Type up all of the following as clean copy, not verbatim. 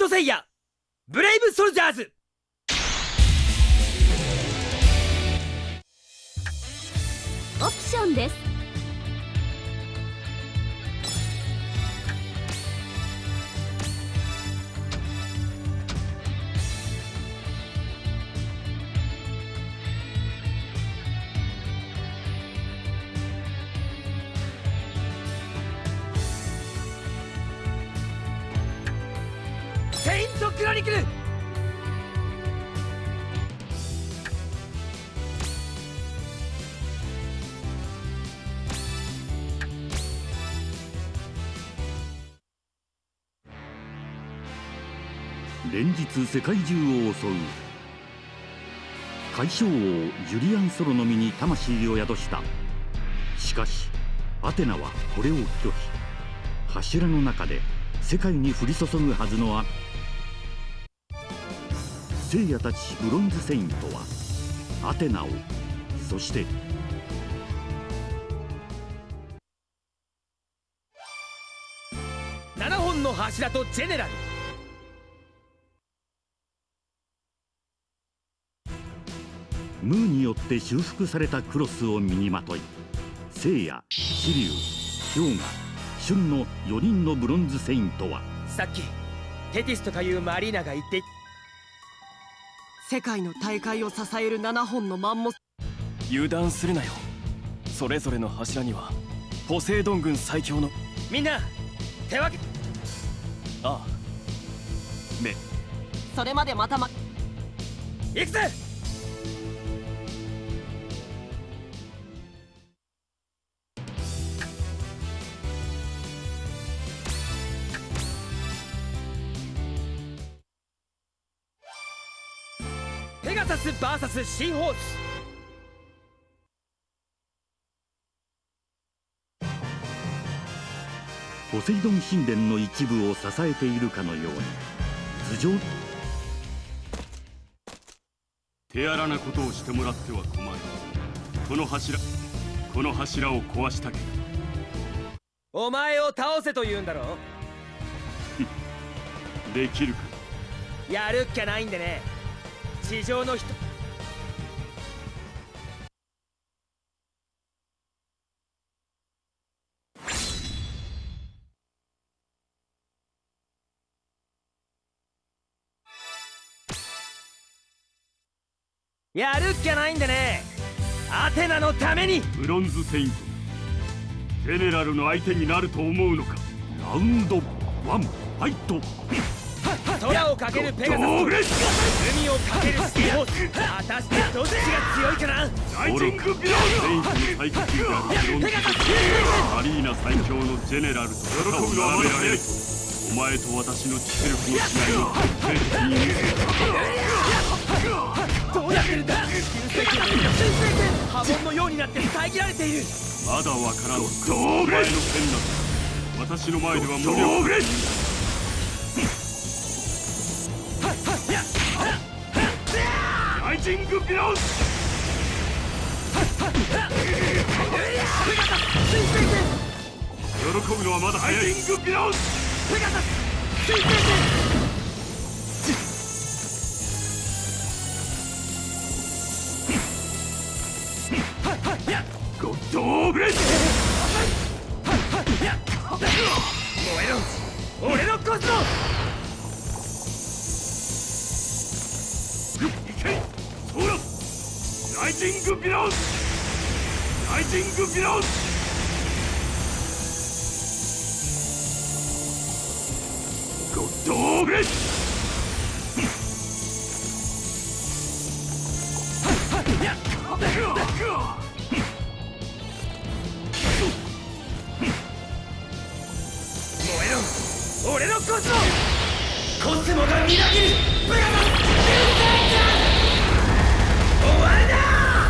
トセイヤブレイブソルジャーズ。 オプションです。 セイントクロニクル。 連日世界中を襲う海将王ジュリアン・ソロの身に魂を宿した。しかしアテナはこれを拒否。柱の中で世界に降り注ぐはずの聖夜たちブロンズ・セイントはアテナを、そして 7本の柱とジェネラル。 ムーによって修復されたクロスを身にまとい、聖夜、紫龍、氷河、春の4人のブロンズ・セイントは、 さっきテティスとかいうマリーナが言って、 世界の大会を支える7本のマンモス。 油断するなよ。それぞれの柱にはポセイドン軍最強の。 みんな手分け。 ああ、 それまでまた行くぜ。ペガサス VS シーホース。 ポセイドン神殿の一部を支えているかのように頭上。 手荒なことをしてもらっては困る。この柱を壊したければ。 お前を倒せと言うんだろう。できるか。 やるっきゃないんでね。地上の人。やるっきゃないんでね。アテナのために。 ブロンズ・セイント、ジェネラルの相手になると思うのか。 ラウンド1ファイト。 空をかけるペガサス、海をかけるシーホース。果たしてどっちが強いかな。 ライジングビヨンド。セイントの最下級であるブロンズ・セイント、アリーナ最強のジェネラルと肩を並べられると、お前と私の実力の違いを絶対に見せる。 どうなってるんだ。流星拳波紋のようになって遮られている。 まだわからん。お前の剣など私の前では無力。ライジングビヨンド。喜ぶのはまだ早い。ライジングビヨンド。ゴッドオーブレッシュ。 燃えろ俺のコスモ。 いけそうだ。ライジングビヨンド。ライジングビヨンド。ゴッドオーブレッシュ。 俺のコスモ。コスモがみなぎる。ブラザー終わりだ。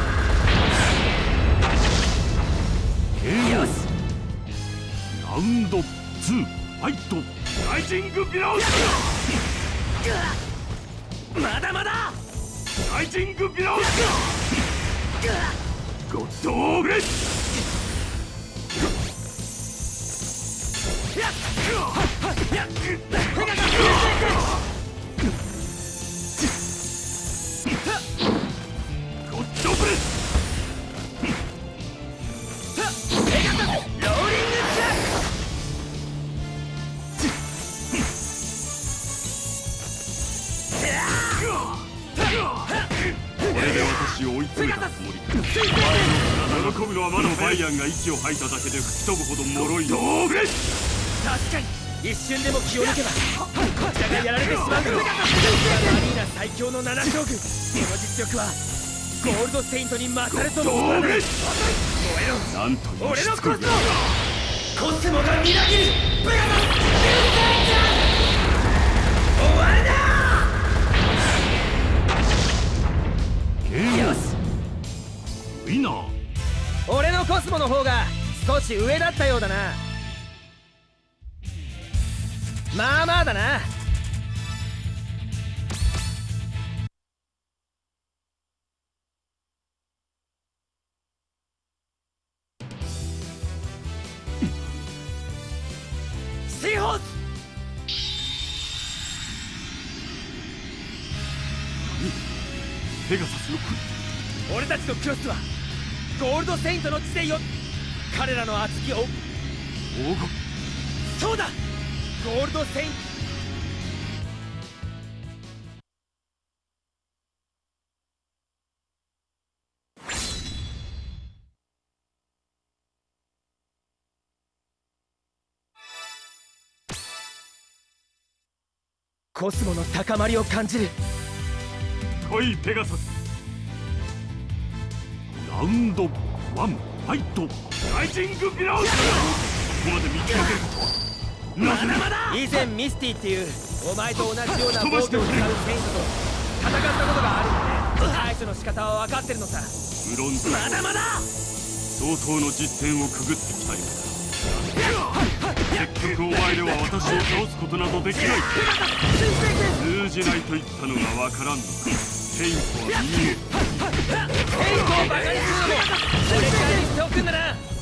よし。ラウンド2ファイト。 ライジングビヨンド。まだまだ。 ライジングビヨンド。ゴッドオーブレッシュ。 のはまだバイアンが息を吐いただけで吹き飛ぶほど脆いの。 確かに一瞬でも気を抜けばこちらがやられてしまうから。アリーナ最強の七将軍、その実力はゴールドセイントに勝るとも思わない。燃えろ、 なんという俺のしつこい。 コスモがみなぎるペガサス終わりだ。よし、 ウィナー。 俺のコスモの方が少し上だったようだな。まあまあだな。シーホース。 ペガサスの俺たちのクロスはゴールドセイントの地でよ。彼らの熱きを黄金。 そうだ、ゴールドセイント。コスモの高まりを感じる。 来いペガサス。 ラウンド1ファイト。 ライジングビラウス。ここまで見極めることはなぜだ。 以前ミスティっていうお前と同じような防御を使うセイントと戦ったことがあるんで、対処の仕方は分かってるのさ。 無論だ。 まだまだ相当の実戦をくぐってきたようだ。結局お前では私を倒すことなどできない。通じないと言ったのがわからんのか。セイントは耳を。 セイントをバカにするのも俺くらいにしておくんだな。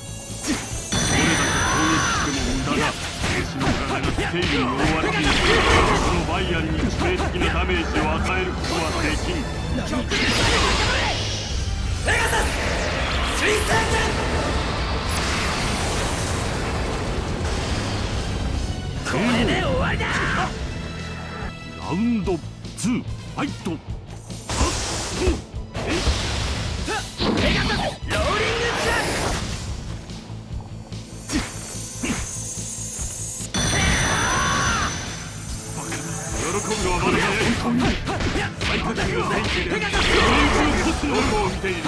どれだけ攻撃しても無駄だ。私の体がステイルに覆われている。そのバイアンに致命的なダメージを与えることはできん。 ペガサス水星剣。これで終わりだ。 ラウンド2ファイト。 ペガサスローリングジャッ喜ぶのはまだ早い。最下級の選手で40コスの方を見ている。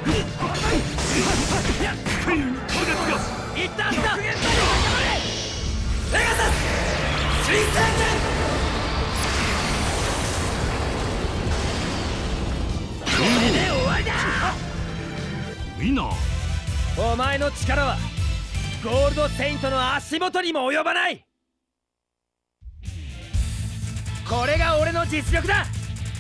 スペインに飛び出すがいったんだ。ペガサス水星剣。これで終わりだ。 ウィナー。 お前の力はゴールドセイントの足元にも及ばない。これが俺の実力だ。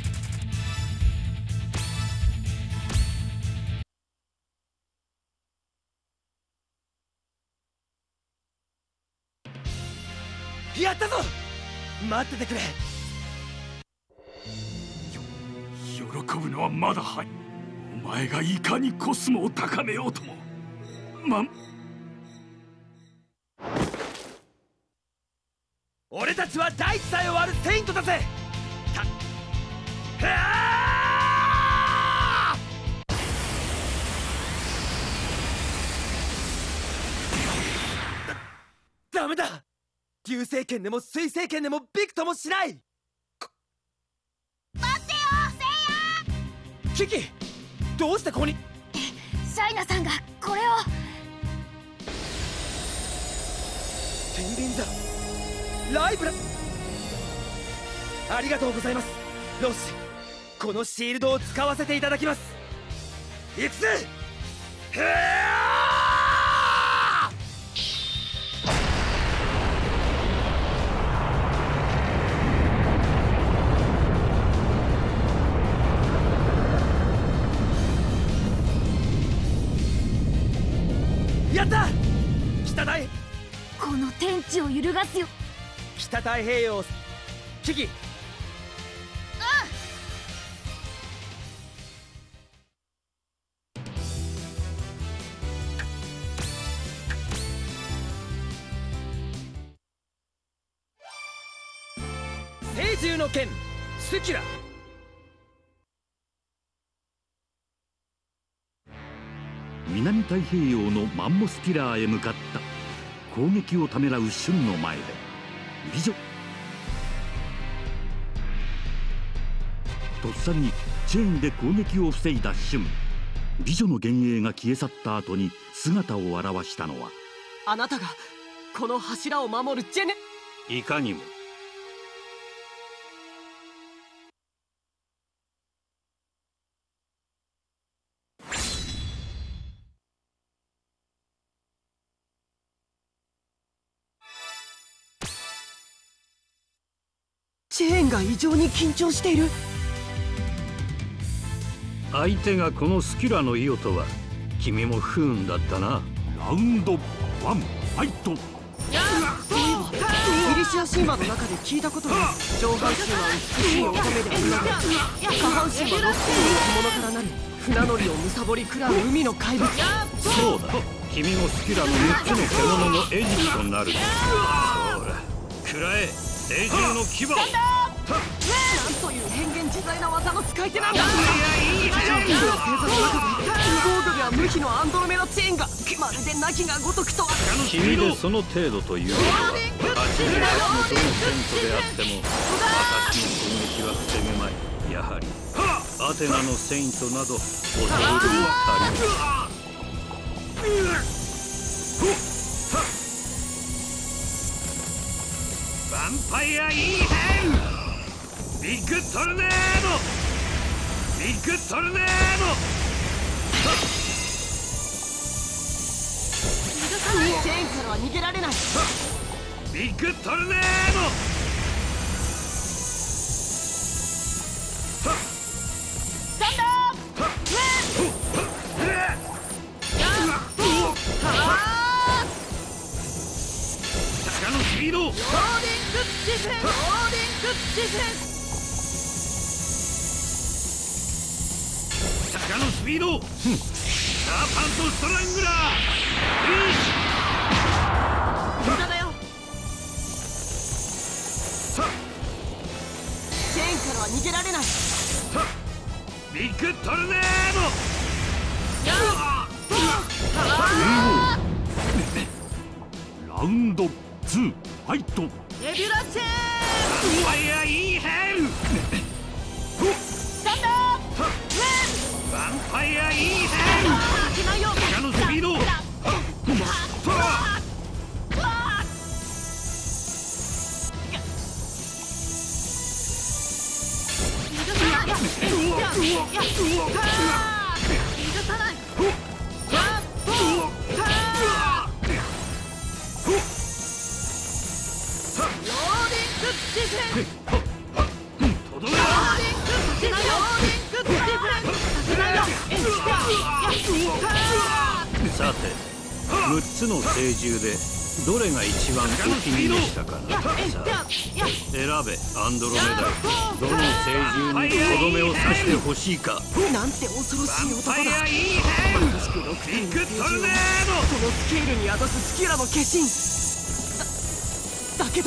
やったぞ。待っててくれ。 喜ぶのはまだ早い。お前がいかにコスモを高めようとも俺たちは大地さえ割るセイントだぜ。ダメだ。流星剣でも水星剣でもびくともしない。 待ってよキキ、どうしてここに。 シャイナさんがこれを。 天秤座ライブラ。ありがとうございます。ローシ、このシールドを使わせていただきます。行くぜ。やった。 この天地を揺るがすよ。 北太平洋。キキ。聖獣の剣スキュラ。 南太平洋のマンモスピラーへ向かった。攻撃をためらうシュンの前で美女とっさにチェーンで攻撃を防いだシュン。美女の幻影が消え去った後に姿を現したのは、 あなたがこの柱を守るジェネ。 いかにも。 チェーンが異常に緊張している。 相手がこのスキュラのイオとは君も不運だったな。 ラウンド1ファイト。 そういえばギリシア神話の中で聞いたことが、上半身は美しい乙女でありながら下半身は6頭の着物からなる船乗りをむさぼり食らう海の怪物。 そうだ、君もスキュラの6つの獣の餌食となる。ほら食らえ聖獣の牙。 なんという変幻自在な技の使い手なんだ。いやいい星座の中で防具では無比のアンドロメダチェーンがまるで凪が如くとは。 君でその程度というのは88のどのセントであっても私の攻撃は防げまい。やはりアテナのセイントなど恐るるに足りない。ヴァンパイアイーヘンビッグトルネードビッグトルネード。 チェーンからは逃げられない。 ビッグトルネード。鷹のスピード。ローディングディフェンス。ローディングディフェンス。鷹のスピード。サーパントストラングラー。 無駄だよ。チェーンからは逃げられない。 ビッグトルネード。 ラウンド2ファイト。 レビュラチェーン。 ファイアイーヘル。 スタンドアップ。 ヴァンパイアイーヘル。 負けないよ。 鷹のスピード。さて6つの聖獣でどれが一番お気に入りしたかな。さあ選べアンドロメダ。どの聖獣にとどめを刺してほしいか。 なんて恐ろしい男だ。 ビッグトルネード。 そのスケールに宿すスキュラの化身だけど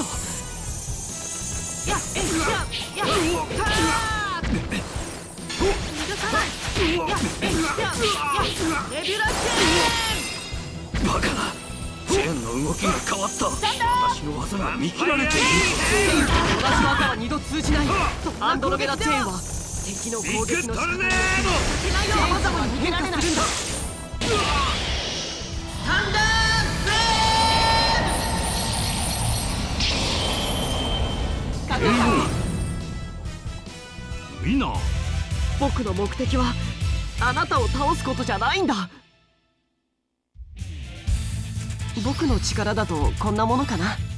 バカな。チェーンの動きが変わった。私の技が見切られている。 同じ技は二度通じない。アンドロメダチェーンは敵の攻撃の仕方によってチェーン技も逃げられない。サンダーブレード。 ウィナー。 僕の目的はあなたを倒すことじゃないんだ。僕の力だとこんなものかな。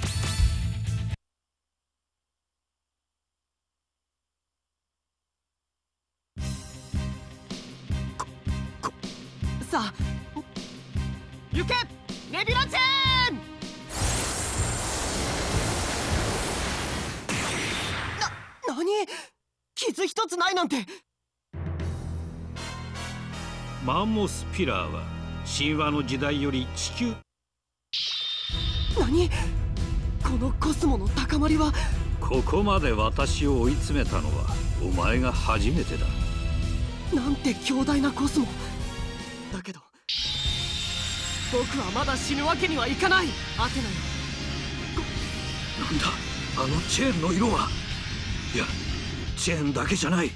さあ行けネビュラチェーン。何傷一つないなんて。 マンモスピラーは神話の時代より地球。 何このコスモの高まりは。 ここまで私を追い詰めたのはお前が初めてだ。 なんて強大なコスモだけど僕はまだ死ぬわけにはいかない。アテナよ。 なんだあのチェーンの色は。いやチェーンだけじゃない。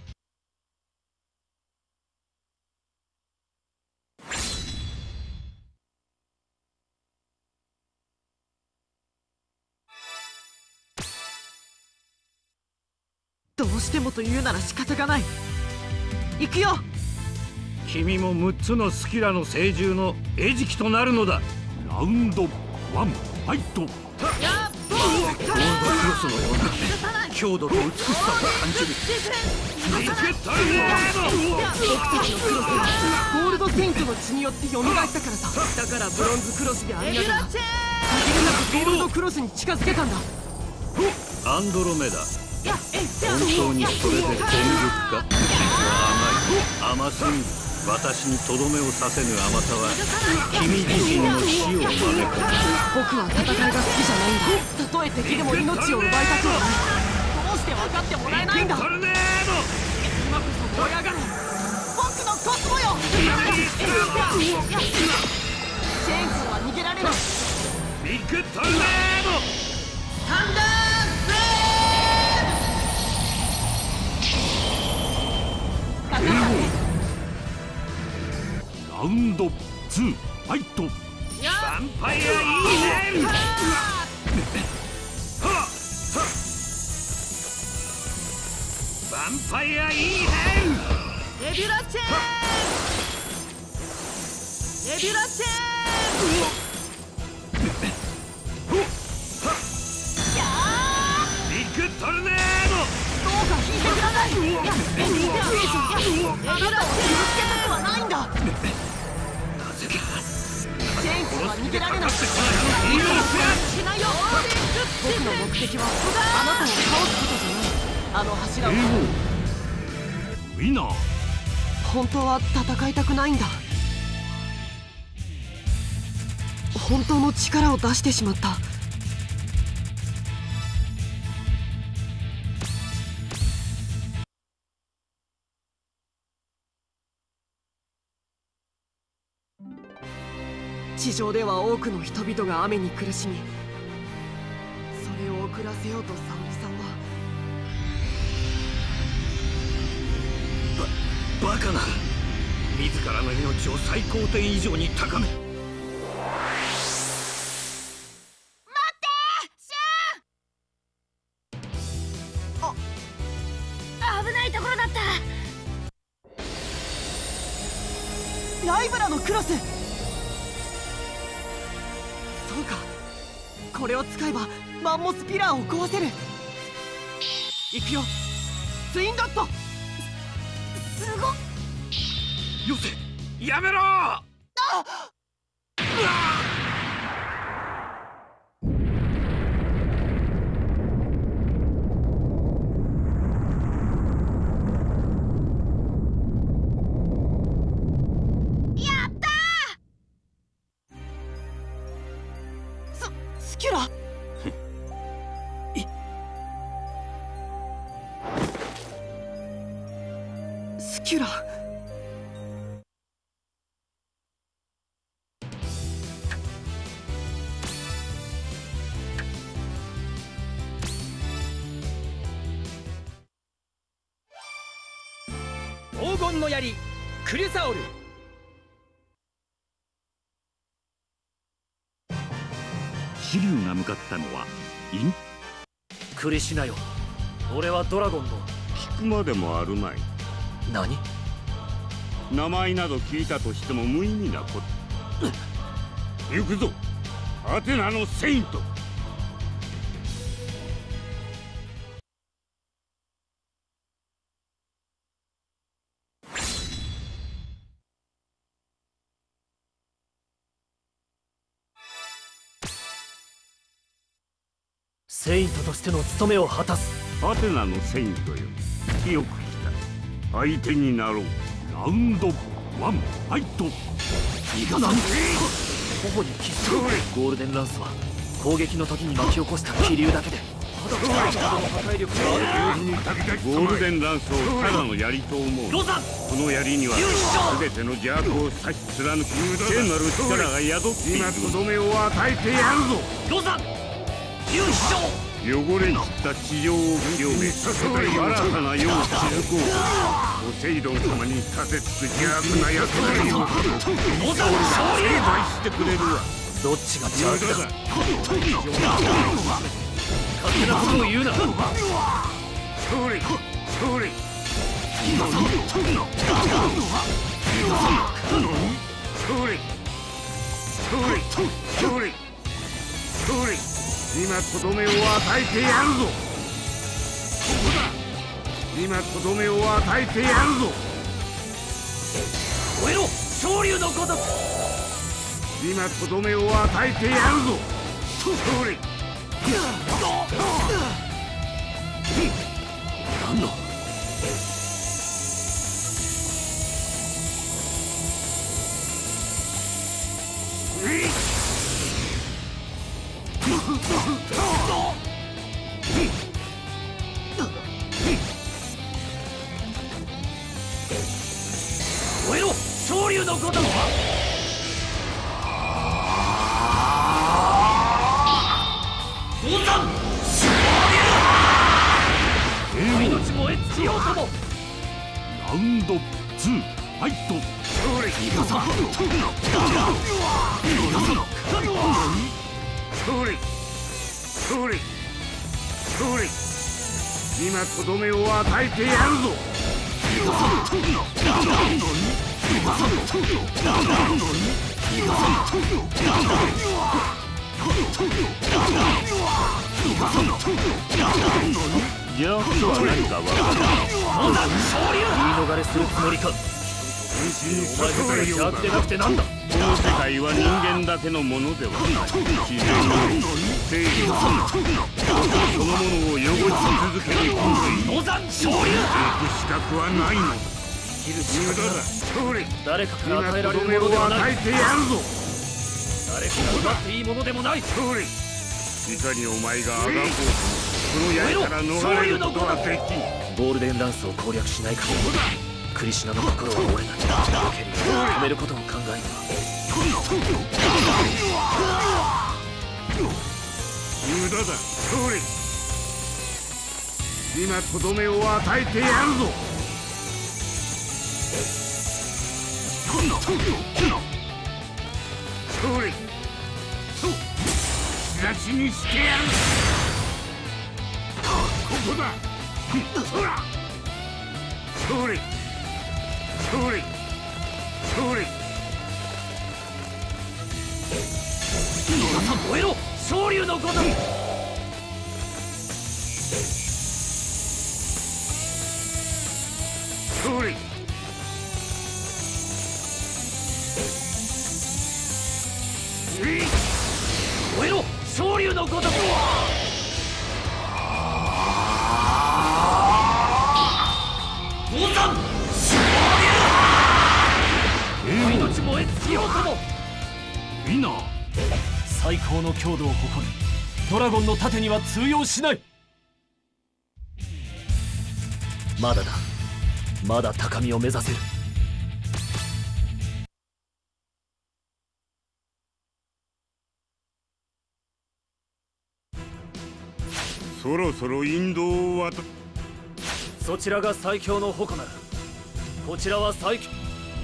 どうしてもと言うなら仕方がない。行くよ。 君も6つのスキラの聖獣の餌食となるのだ。 ラウンド1ファイト。 ゴールドクロスのような強度と美しさを感じる。 僕たちのクロスはゴールドセイントの血によって蘇ったからさ。だからブロンズクロスでありながら限りなくゴールドクロスに近づけたんだ。 アンドロメダ、本当にそれで全力か。甘すぎる。私にとどめをさせぬ甘さは君自身の死を招く。 僕は戦いが好きじゃないんだ。たとえ敵でも命を奪いたくはない。どうして分かってもらえないんだ。今こそ燃え上がる僕のコスモよ。チェーン君は逃げられない。 ビッグトルネードサンダーラウンド2ファイト。 ヴァンパイアイーヘル。ヴァンパイアイーヘル。 ネビュラチェーン。ネビュラチェーン。 ビッグトルネード。 どうか引いてください。ネビュラチェーン。あなたを傷つけたくはないんだ。チェーン君は逃げられない。しないよ。僕の目的はあなたを倒すことじゃない。あの柱を。 ウィナー。 本当は戦いたくないんだ。本当の力を出してしまった。地上では多くの人々が雨に苦しみ、それを遅らせようと沙織さんは。 バカな。自らの命を最高点以上に高め。 危ないところだった。 ライブラのクロス。そうか、これを使えばマンモスピラーを壊せる。行くよ、ツインドット。 すごっ。 よせ、やめろ。 スキュラ。スキュラ。 黄金の槍クリュサオル。 シリュウが向かったのはクリシナよ、俺はドラゴンの。 聞くまでもあるまい。 何？ 名前など聞いたとしても無意味なこと。行くぞ、アテナのセイント。 セイントとしての務めを果たす。 アテナのセイントよ、よく来た。相手になろう。ラウンド1ファイト。 いかさん。頬に傷。ゴールデンランスは攻撃の時に巻き起こした気流だけでゴールデンランスをただの槍と思う。この槍には全ての邪悪を差し貫く聖なる力が宿っている。今とどめを与えてやるぞ。汚れ切った地上を清め、新たな世を築こう。ポセイドン様に立てつく邪悪な役割を成敗してくれるわ。 どっちが邪悪だ。勝手なことを言うな。 勝利勝利勝利今とどめを与えてやるぞ。今とどめを与えてやるぞ。 燃えろ昇竜のごとく。 今とどめを与えてやるぞ。勝利何の燃えろ昇竜のごとく。命燃え尽きようとも。 ラウンド2ファイト。今とどめを与えてやるぞ。邪悪とは何か分からない。 言い逃れするつもりか。お前自ら邪悪でなくてなんだ。 この世界は人間だけのものではない。自然の正義そのものを汚し続ける人類。 野山昇竜。 生き資格はないのだ。 生きる資格なら誰かから今与えられるとどめをものではない。 与えてやるぞ。 誰かが奪っていいものでもない。 いかにお前があがこうともこの刃から逃れることはできん。 ゴールデンランスを攻略しない限りクリシナの心は折れない。ケリーを止めることを考える無駄だ。勝利今とどめを与えてやるぞ。勝利仕出しにしてやる。ここだ。勝利燃えろ昇竜のごとく。 勝利燃えろ昇竜のごとく。五山昇竜。命燃え尽きようとも。 ウィナー最高の強度を誇るドラゴンの盾には通用しない。 まだだ。まだ高みを目指せる。 そろそろ引導をそちらが最強の矛ならこちらは最強。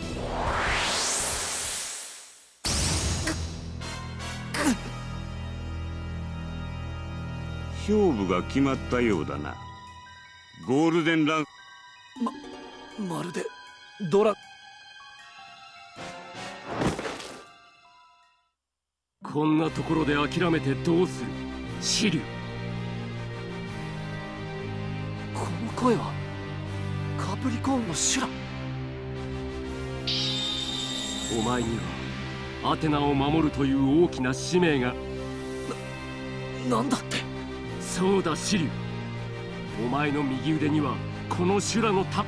勝負が決まったようだな。ゴールデンランまるでドラ。 こんなところで諦めてどうするシリュウ。 この声はカプリコーンのシュラ。 お前にはアテナを守るという大きな使命が。 なんだって。 そうだシリュウ、お前の右腕にはこの修羅のた。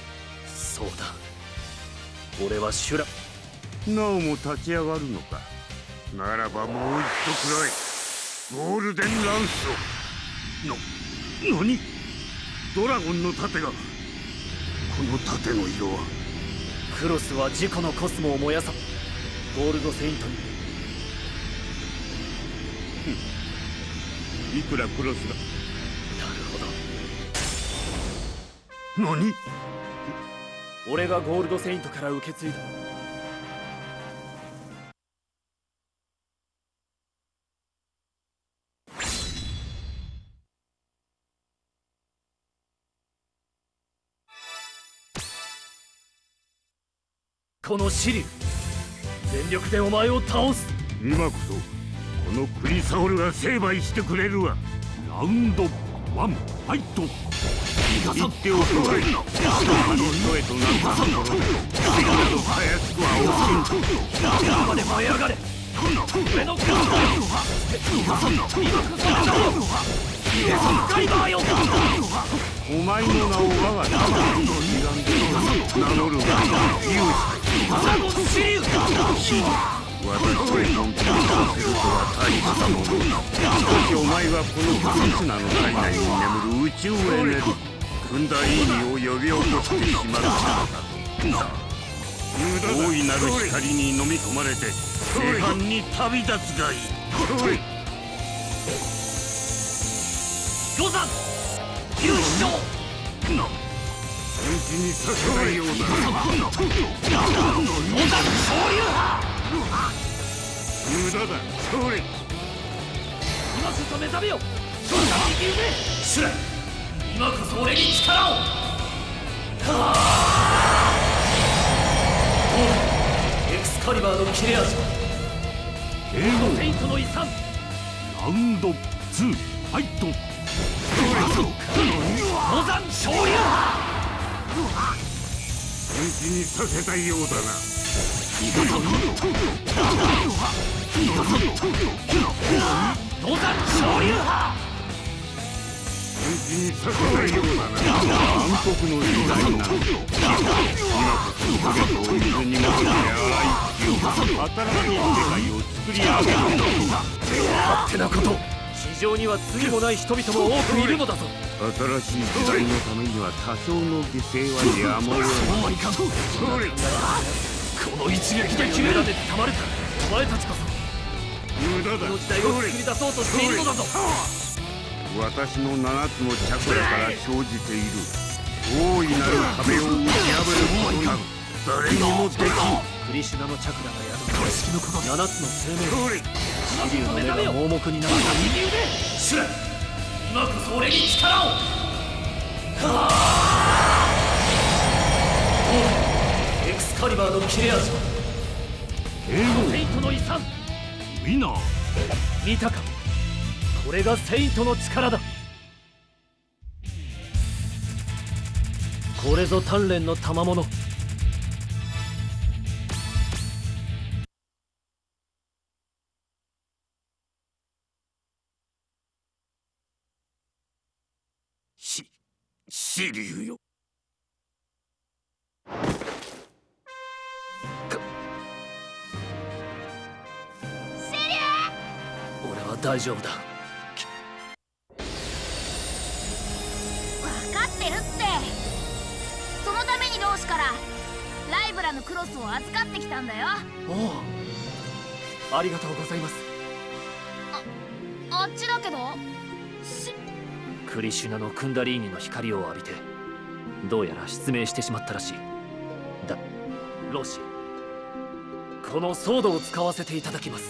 そうだ、俺は修羅。 なおも立ち上がるのか。 ならばもう一度くらいゴールデンランスを。何？ドラゴンの盾が。この盾の色は。 クロスは自己のコスモを燃やさゴールドセイントに。 いくらクロスが。 なるほど。 何？ 俺がゴールドセイントから受け継いだ。このシリュウ、全力でお前を倒す。 今こそこのクリサオルが成敗してくれるわ。 ラウンド1ファイト。 言っておくわい。あの声となったところでなどたやすくは起きん。 中まで燃え上がれ。俺のクロスだよ。 お前の名を我が魂の睨んで名乗るが勇ドラゴンシリュウ。 私を本気にさせるとは大したもの。しかしお前はこのクリスナの体内に眠る宇宙エネルギークンダイーニを呼び起こしてしまったのだ。大いなる光に飲み込まれて正反に旅立つがいい。 ロザン優勝。 本気にさせないようだ。 ロザン昇竜派。 無駄だ、勝利。 今こそ目覚めよ。シュラ、今こそ俺に力を。エクスカリバーの切れ味はエーゴフェイントの遺産。 ラウンド2ファイト。 ロザン昇竜派。 本気にさせたいようだな。 ロザン昇竜派。 本気にさせたいようだな。暗黒の時代なの。今こそ全てを水にもって洗い尽き新しい世界を作り上げるのだ。 勝手なこと。地上には罪もない人々も多くいるのだぞ。 新しい時代のためには多少の犠牲はやむを得ない。 この一撃で決められてたまるか。お前たちこそ無駄だ。 この時代を作り出そうとしているのだぞ。 私の7つのチャクラから生じている大いなる壁を打ち破ることなど誰にもできん。 クリシュナのチャクラが宿る7つの生命力。シリュウの目が盲目になった右腕。シュラ、今こそ俺に力を。エクスカリバーの切れ味はエーゴフェイントの遺産。 ウィナー。 見たか、これがセイントの力だ。これぞ鍛錬の賜物。 シリュウよ。 俺は大丈夫だ。 分かってるって。そのために同志からライブラのクロスを預かってきたんだよ。 おお、ありがとうございます。 あっちだけど。 クリシュナのクンダリーニの光を浴びてどうやら失明してしまったらしい。だ、ロシ、このソードを使わせていただきます。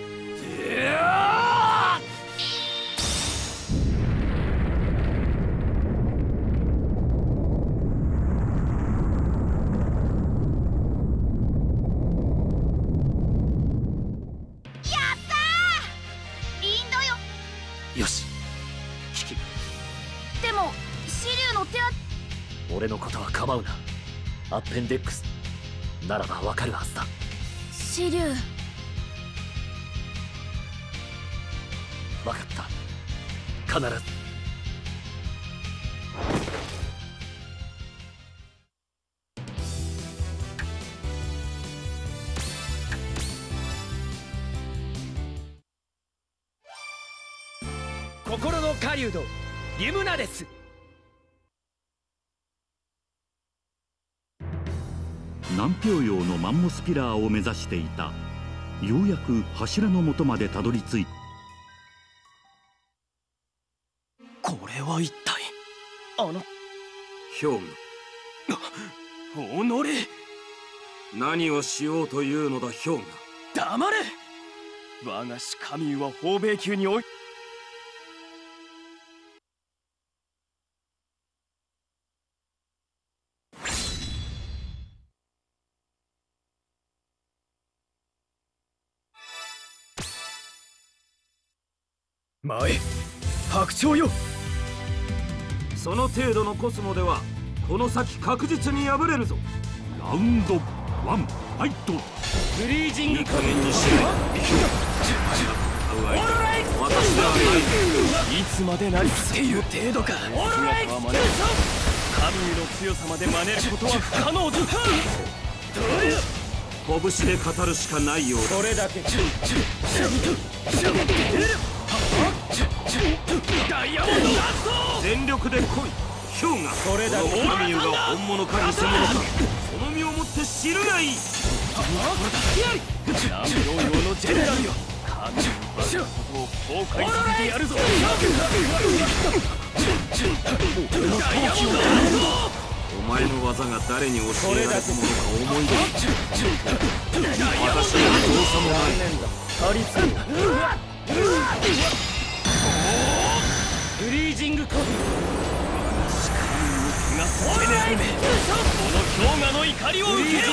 よし、引き。 でもシリュウの手は。 俺のことは構うな。アッペンデックスならばわかるはずだ。 シリュウ。 わかった、必ず。 狩人リムナです。 南氷洋のマンモスピラーを目指していた。ようやく柱の元までたどり着いた。 これは一体ヒョウおのれ。 何をしようというのだヒョウ黙れ。我が師カミューは宝米宮におい前白鳥よ。 その程度のコスモではこの先確実に敗れるぞ。 ラウンド1ファイト。 フリージングいい加減にしない。私ではない。 いつまでなりっていう程度か。姿は真似る。神の強さまで真似ることは不可能だ。 拳で語るしかないようだ。 それだけ。 ダイヤモンドダスト。 全力で来いヒョウが。 それだけ。 この神優が本物か偽物かその身をもって知るがいい。 南氷洋のジェネラルよ。神のバカことを後悔させてやるぞ。ダイヤモンドダスト。 お前の技が誰に教えられたものか思い出す。私にはどうさもない。 ありつフリージングコフィ。 しかもがスケネルめ。この氷河の怒りを受けよ。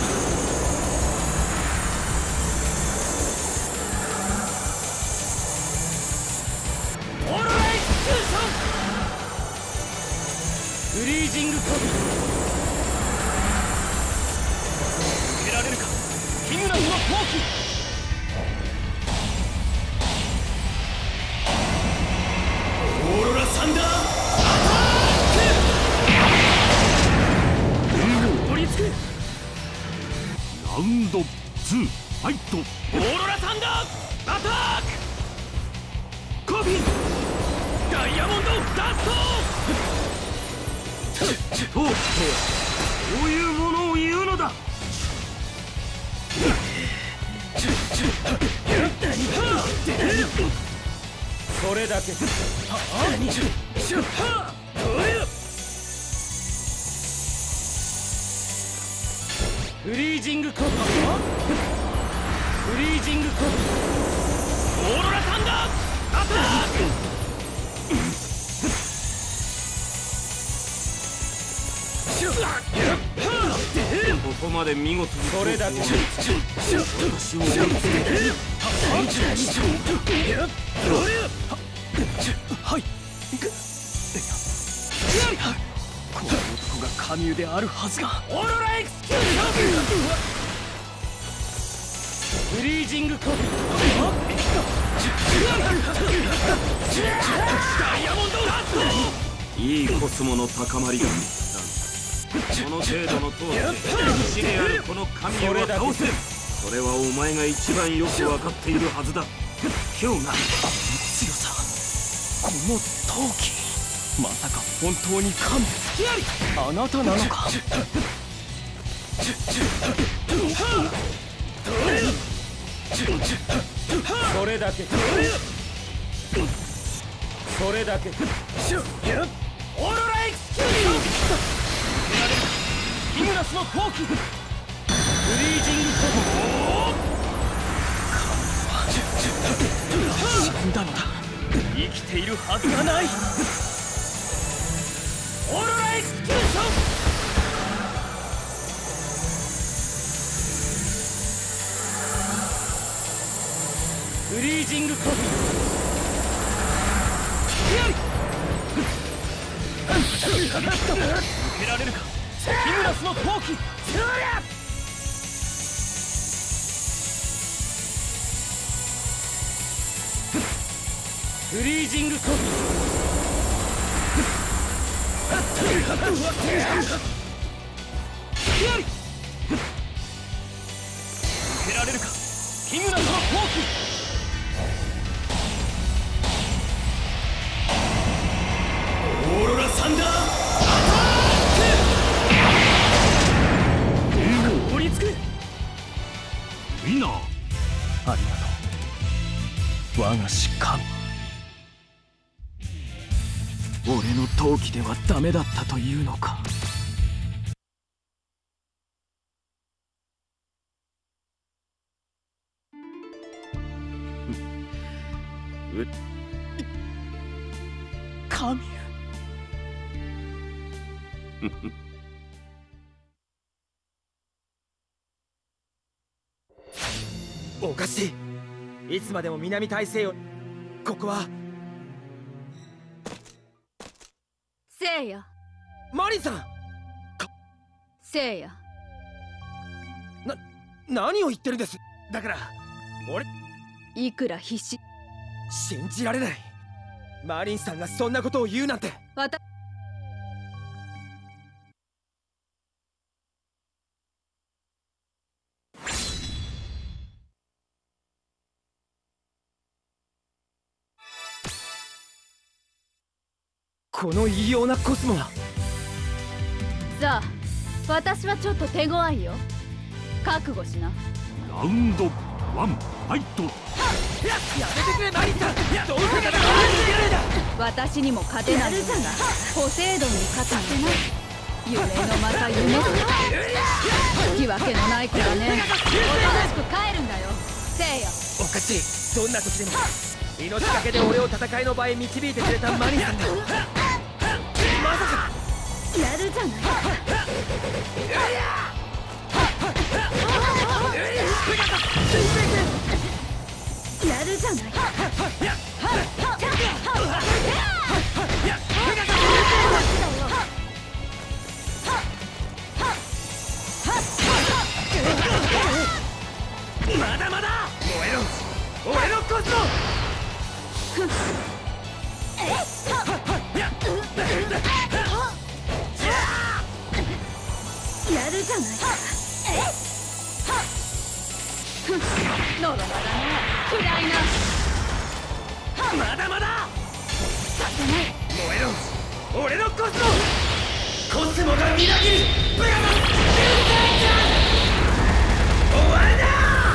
フリージングコフィ。 受けられるかキングダムの放棄。オーロラサンダーアタック。取り付け。 ラウンド2ファイト。 オーロラサンダーアタック。コピーダイヤモンドダスト。 とうとうそういうものを言うのだ。 それだけ。フリージングコフィ。フリージングコフィ。 オーロラサンダーアタック。 ここまで見事にそれだけ。 私を追い詰めてはい。この男が神優であるはずが。 オーロラエクスキューション。フリージングコフィ。 ダイヤモンドダスト。 いいコスモの高まりが。この程度の闘志で死であるこの神を倒せ。それはお前が一番よく分かっているはずだヒョウが。 強さこの闘気まさか本当に神あなたなのか。 それだけ。それだけ。 オーロラエクスキューション。キングダスの闘気。 フリージングコフィ。死んだのだ。生きているはずがない。オーロラエクスキューション。 フリージングコフィ。 受けられるかキングダスの闘気。 フリージングコフィ。 受けられるかキングダスの闘気。 ウィナー。 ありがとう我が士官。俺の闘気ではダメだったというのか。神おかしい。いつまでも南大西洋。ここはせいや。 マリンさん。 せいや。 何を言ってるんです。だから俺いくら必死。 信じられない。マリンさんがそんなことを言うなんて。この異様なコスモは。 さあ、私はちょっと手強いよ。覚悟しな。 ラウンド1ファイト。 やめてくれマリンさん。どうせ戦わないといけないんだ。 私にも勝てないのだ。ポセイドンに勝つなんて夢のまた夢。引き分けのない子だね。おとなしく帰るんだよ。せいや。 おかしい。どんな時でも命がけで俺を戦いの場へ導いてくれたマリンさんだ。まさかやるじゃない。やるじゃない。 まだまだ燃えろ俺のコスモ。 やるじゃない。のろまだね。暗いな。 まだまださせない。 燃えろ俺のコスモ。コスモがみなぎる。ブラザー終わりだ。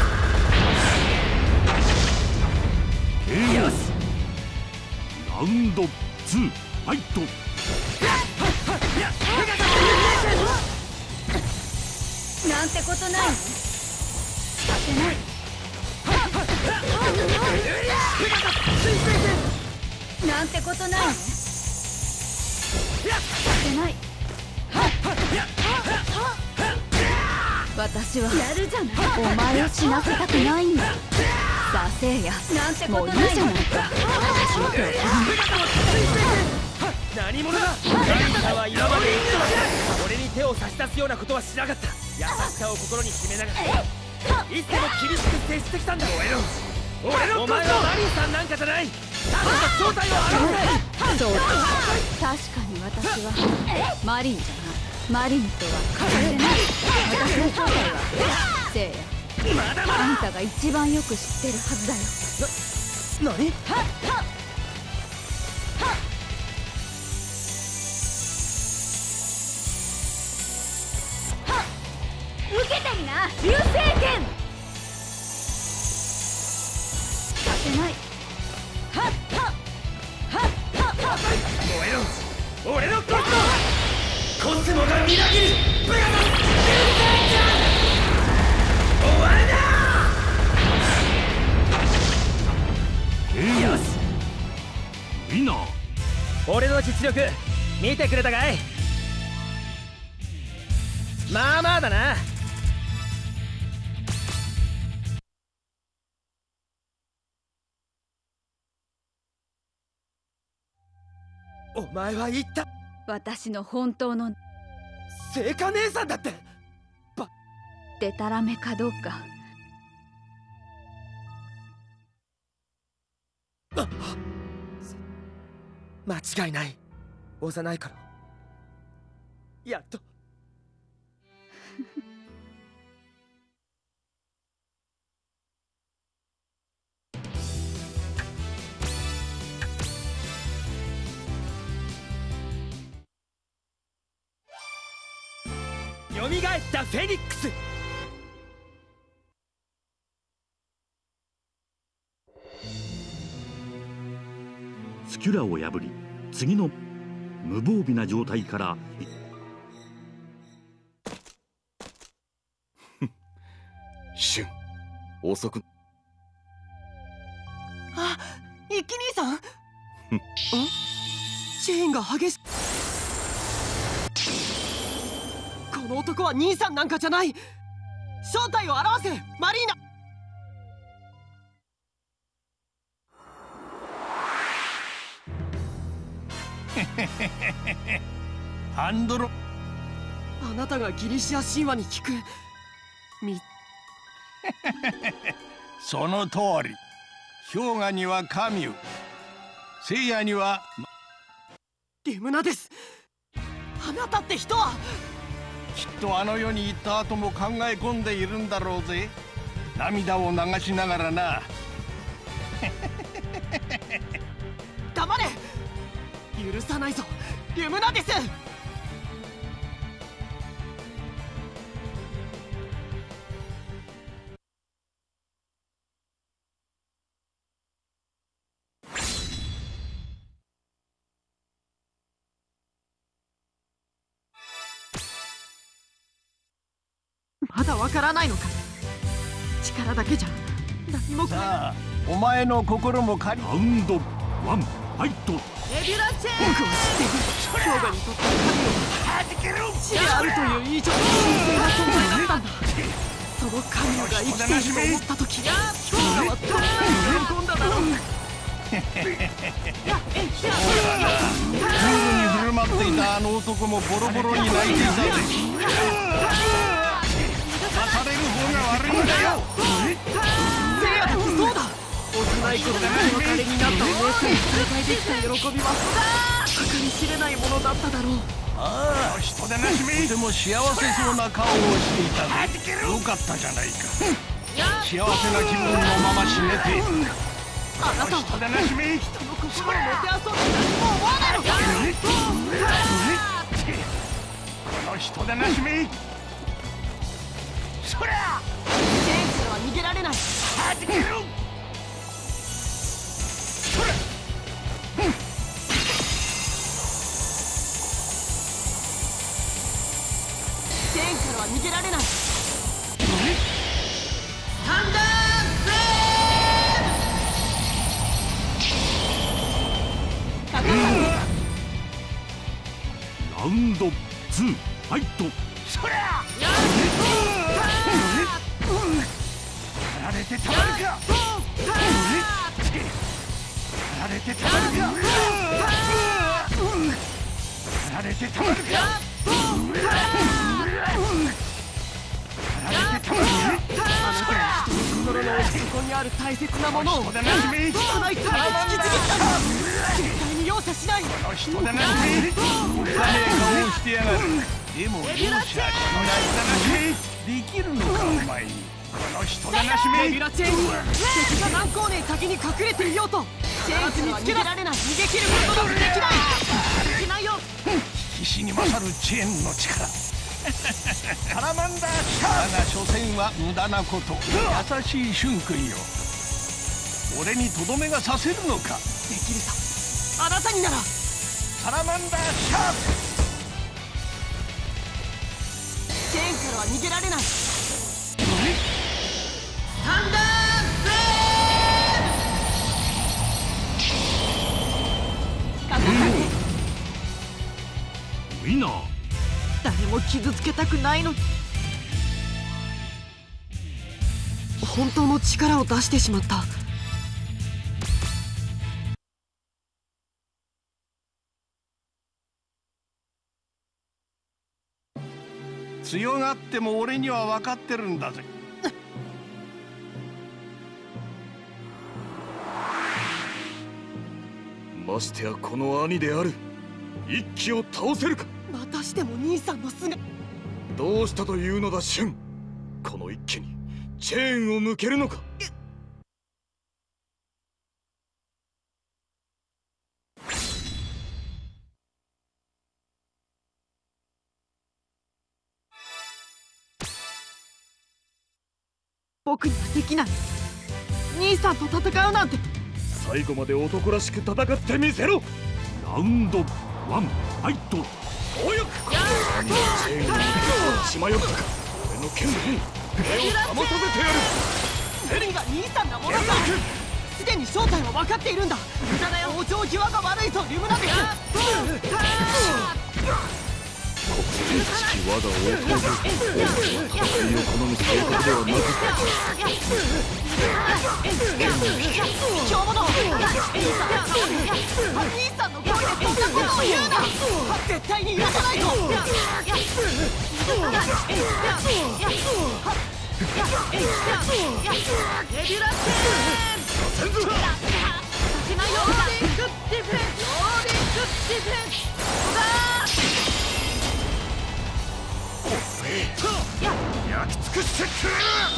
よし。ラウンド2ファイト。 なんてことないの。させない。なんてことないの。させない。私はやるじゃない。お前を死なせたくないんだ。さあせいや。なんてことないじゃないか。私の手を取る。 何者だ。マリンさんは今まで一度だけ俺に手を差し出すようなことはしなかった。優しさを心に秘めながらいつでも厳しく接してきたんだ。お前はマリンさんなんかじゃない。さっさと正体を表せ。 そうだ。確かに私はマリンじゃない。マリンとは変われない。私の正体はせいや。あんたが一番よく知ってるはずだよ。 何。 受けてみな流星剣。させない。 燃えろ俺のコスモがみなぎる。ブラザー終わりだ。 よし。ウィナー。 俺の実力見てくれたかい。まあまあだな。お前は言った。 私の本当の聖火姉さんだって。 デタラメかどうか。 間違いない。幼い頃やっと。蘇ったフェニックス。 スキュラを破り、次の無防備な状態からシュン、遅く。 あ、一気兄さん。チェーンが激し。この男は兄さんなんかじゃない。正体を表せ、マリーナ。 アンドロ。 あなたがギリシア神話に聞くその通り。氷河にはカミュ、聖夜にはリムナです。あなたって人は。 きっとあの世に行った後も考え込んでいるんだろうぜ。涙を流しながらな。 黙れ。許さないぞ、リムナです。まだわからないのか。力だけじゃ何も。 さあ、お前の心も借り。 ラウンド1、ファイト。 エビュラチェーン。僕は知っている。氷河にとって神を死であるという以上の神聖な存在だったんだ。その神が生きていると思った時、氷河はどんなに喜んだだろう。 プールに振る舞っていたあの男もボロボロに泣いていたぜ。刺される方が悪いんだよ。 セイヤだってそうだ。幼い頃にお別れになったお姉さんに再会できた喜びは計り知れないものだっただろう。 ああ、人でなしめ。とても幸せそうな顔をしていたぜ。よかったじゃないか。幸せな気分のまま死ねて。 あなたは人でなしめ。人の心をもてあそんで何も思わないのか。 この人でなしめ。そりゃチェーンからは逃げられない。 はじけろ。 チェーンからは逃げられない。サンダーブレーム。 ラウンド2、ファイト。 そりゃやられてたまるか。やられてたまるか。やられてたまるか。やられてたまるか。 あなたは人の心の奥底にある大切なものを少ないから引きちぎったんだ。絶対に容赦しない。 この人だなしめ。おっかねえ顔をしてやがる。でも容赦しないだなしめ。できるのかお前に。この人だなしめ。 エビラチェーンに敵が何光年先に隠れていようとチェーンズにつけられない。逃げ切ることができない。できないよ。 騎士に勝るチェーンの力。サラマンダーシャーだが所詮は無駄なこと。優しいシュン君よ。俺にとどめがさせるのか。 できるさ、あなたになら。 サラマンダーシャー。 チェーンからは逃げられない。サンダーブレーム。かかってウィナー。 誰も傷つけたくないのに。本当の力を出してしまった。 強がっても俺には分かってるんだぜ。 ましてやこの兄である一騎を倒せるか。 またしても兄さんの姿。 どうしたというのだシュン。この一騎にチェーンを向けるのか。 僕にはできない。兄さんと戦うなんて。 最後まで男らしく戦ってみせろ。 ラウンド1ファイト。 およく兄のチェーンが血迷ったか。俺の剣で目を覚まさせてやる。 セリンが兄さんなものか。すでに正体は分かっているんだ。無駄だよ。往生際が悪いぞリムナディ我が王党で戦いを好む性格ではなく強者兄さんの声でそんなことを言うな。絶対に許さないぞ。 焼き尽くしてくれ。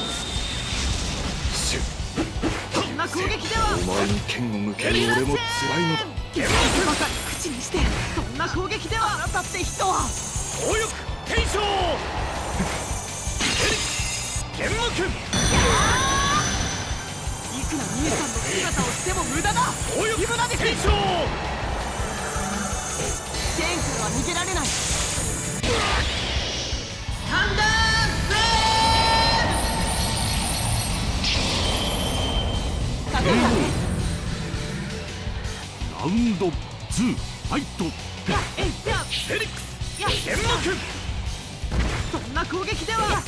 そんな攻撃ではお前に剣を向ける俺も辛いのだ。 バカ口にしてそんな攻撃ではあなたって人は強力天将剣幕。 いくら兄さんの姿をしても無駄だ。リムナディ天将チェーンからは逃げられない。サンダーブレード。 ラウンド2ファイト。 フェリックス剣幕。 そんな攻撃では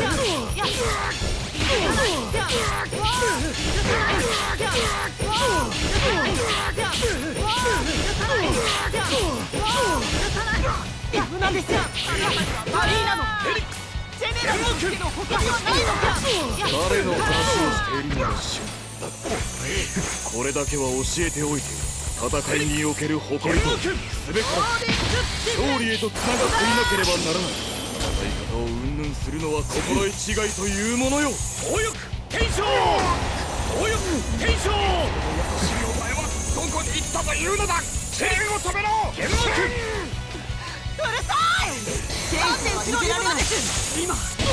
リムナディスマリーナのフェリックスジェネラルの次の他にはないのか。 誰の話をしているのかしら。これだけは教えておいて、戦いにおける誇りとすべから勝利へとつながっていなければならない。戦い方を云々するのは心得違いというものよ。 強力天将強力天将。 優しいお前はどこに行ったというのだ。チェーンを止めろ。 剣幕。 うるさい。チェーンは逃げられない。今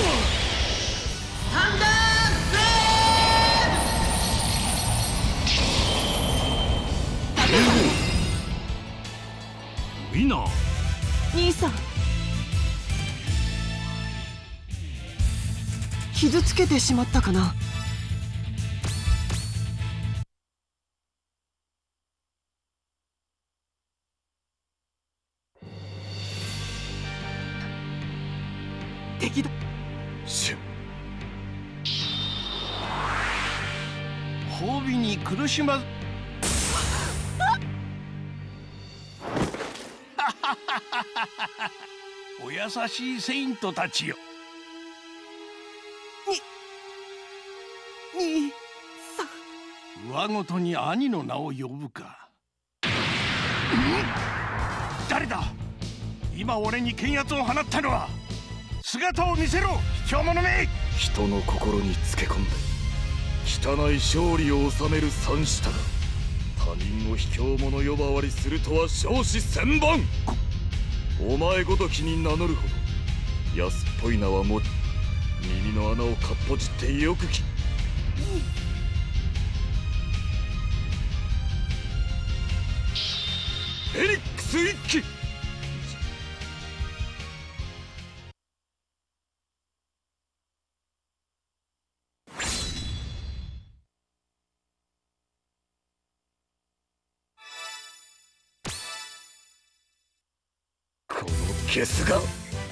サンダーブレウィナー。 兄さん傷つけてしまったかな。敵だ。 褒美に苦しまずお優しいセイントたちよ。 兄さん。 上ごとに兄の名を呼ぶか。誰だ。今俺に剣圧を放ったのは。姿を見せろ卑怯者め。 人の心につけ込んで汚い勝利を収める三下が他人を卑怯者呼ばわりするとは少子千万。お前ごときに名乗るほど安っぽい名はも耳の穴をかっぽじってよく聞フェリックス一騎。このゲスが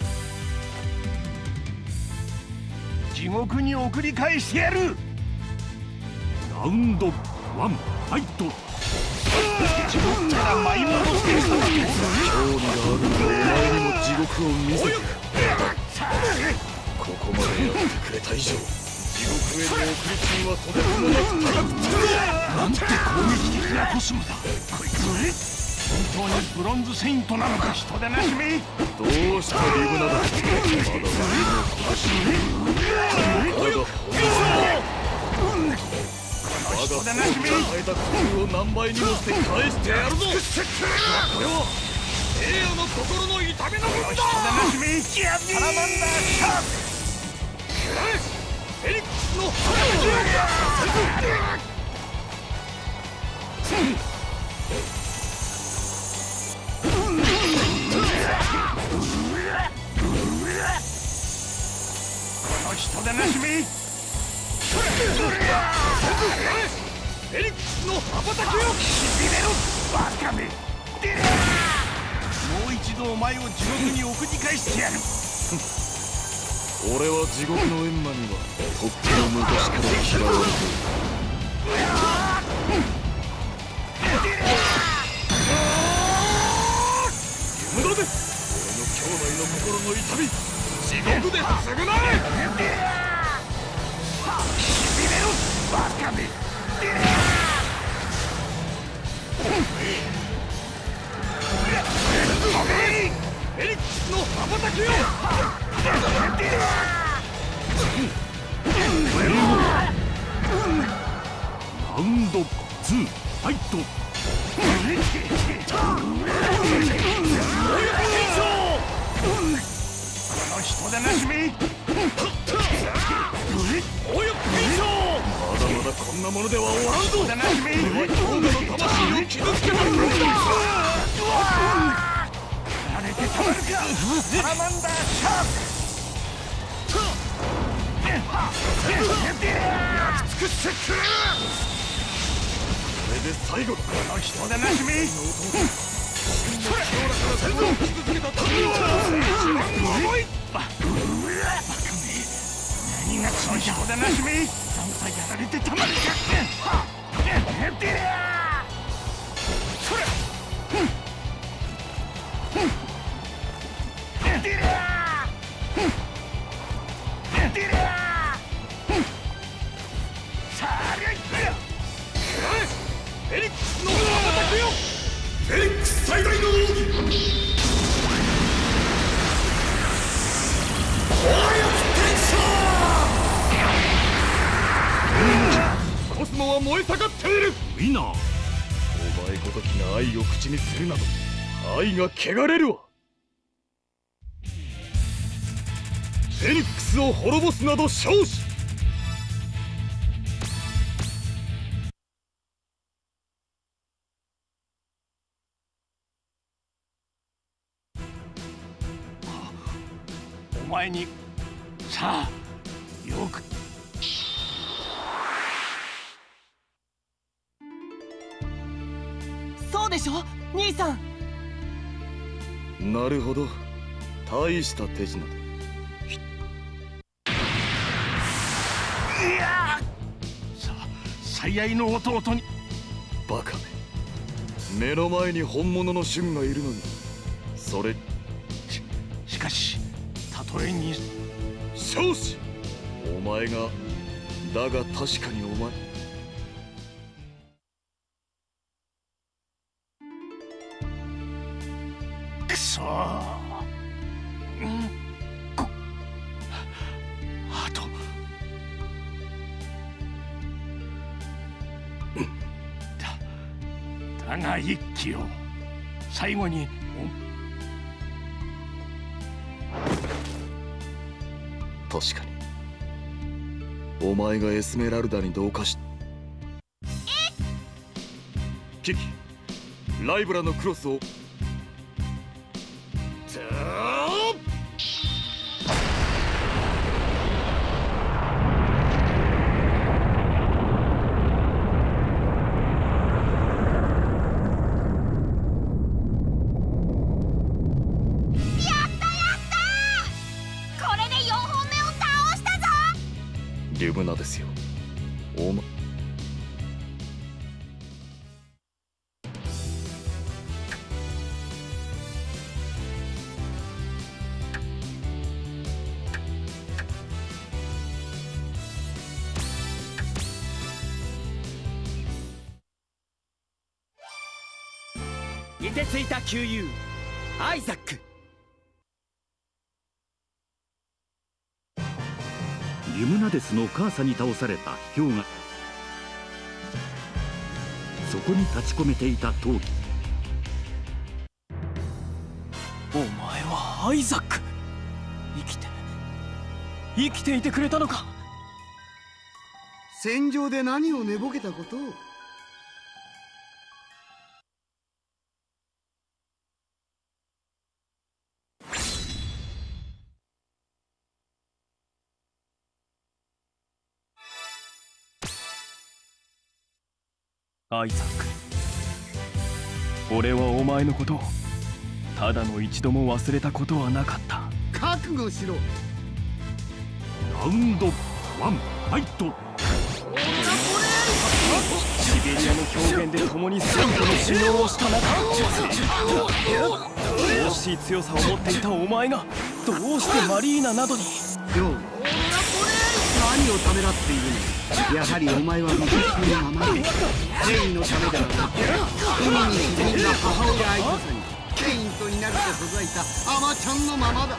地獄に送り返してやる。 ラウンド1ファイト。 地獄から舞い戻してきた。 興味があるのでお前にも地獄を見せてここまでやってくれた以上地獄への送り金はとてつもなく高くつく。 なんて攻撃的なコスモだこいつ。本当にブロンズセイントなのか。人でなしめ。 どうしたリブナだ。まだ俺の我が抱えた苦痛を何倍にもして返してやるぞ。これは栄誉の心の痛みの分だ。 人でなしめ。サラマンダーシャーフェリックスの花道。 の人でなしみエリックスの羽ばたきをしびれろバカめ。もう一度お前を地獄に送り返してやる。 俺は地獄の閻魔にはとっくの昔から嫌われている。無駄です。俺の兄弟の心の痛み地獄で償え。 しびれろバカめ。エリックスの羽ばたきをラウンド2ファイト。 この人でなしみまだまだこんなものでは終わらんぞ。 でなしみ俺は強打の魂を傷つけたんだ。 やれてたまるかサラマンダーシャープ。焼き尽くしてくれ。 これで最後だ。 この人でなしみ何がついたでなしみ。さんさやられてたまるか。エリックスの羽ばたきよ。 フェリックス最大の奥義。コスモは燃え盛っている。 ウィナー。 お前ごときが愛を口にするなど愛が汚れるわ。フェリックスを滅ぼすなど少子。 お前にさあよく。 そうでしょ兄さん。 なるほど、大した手品だ。 いや最愛の弟に。 バカめ、目の前に本物の俊がいるのにそれ。 しかしたとえに少子。お前がだが確かにお前。 くそー。あとだが一騎を最後に確かにお前がエスメラルダに同化し。キキ、ライブラのクロスを。リュムナですよ。おま。 凍てついた旧友アイザック。 ユムナデスのカーサに倒されたヒョウがそこに立ち込めていた闘技。 お前はアイザック。生きていてくれたのか。 戦場で何を寝ぼけたことを。 アイザック。俺はお前のことをただの一度も忘れたことはなかった。 覚悟しろ。 ラウンド1ファイト。 シベリアの表現で共にセイントの修行をした中、惜しい強さを持っていたお前がどうしてマリーナなどに。 ジョー、何をためらっているの。やはりお前は昔のままで正義のためではなく、海に沈んだ母親愛子さにセイントになるとほざいたアマちゃんのままだ。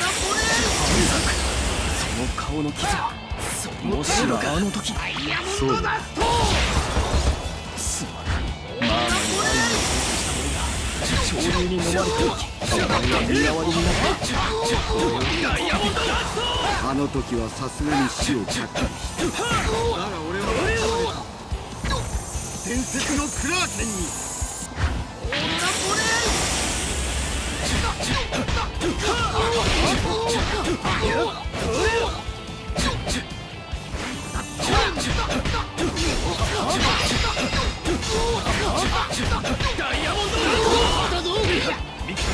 その顔の傷はもしやあの時。 そうだ。 すまない。マーマに愛をした俺が潮流に飲まれた時、お前は身代わりになった。ダイヤモンドダスト。 あの時はさすがに死を覚悟した。だが俺は伝説のクラーケンに。 ダイヤモンドだぞ。見切った。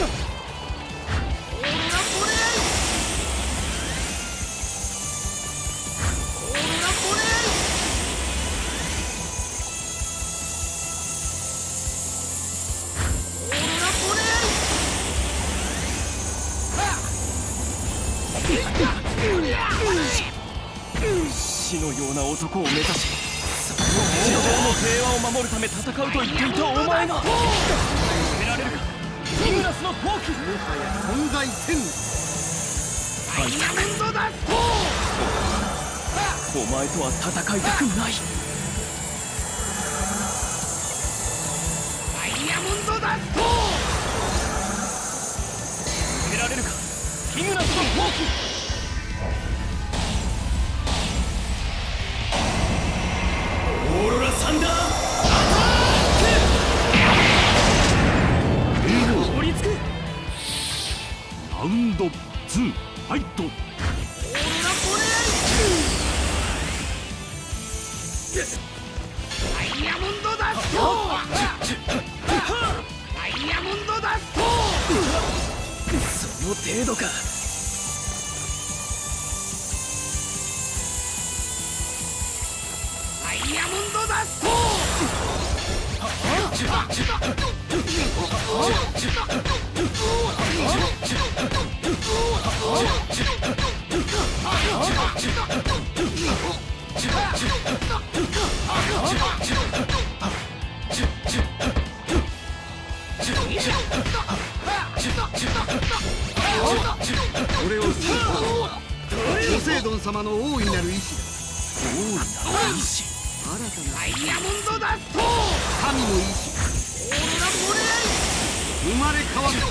死のような男を目指し、地上の平和を守るため戦うと言っていたお前が止められるか。キングラスのフォーク。 もはや存在せん。 ダイヤモンドダスト。お前とは戦いたくない。ダイヤモンドダスト。止められるか。キングラスのフォーク。オーロラサンダーアタック。追いつく。 ラウンド2ファイト。 ダイヤモンドダスト。ダイヤモンドダスト。その程度か。ダイヤモンドダスト。 俺を救うポセイドン様の大いなる意志だ。 大いなる意志。 新たなダイヤモンドダスト。 神の意志。生まれ変わった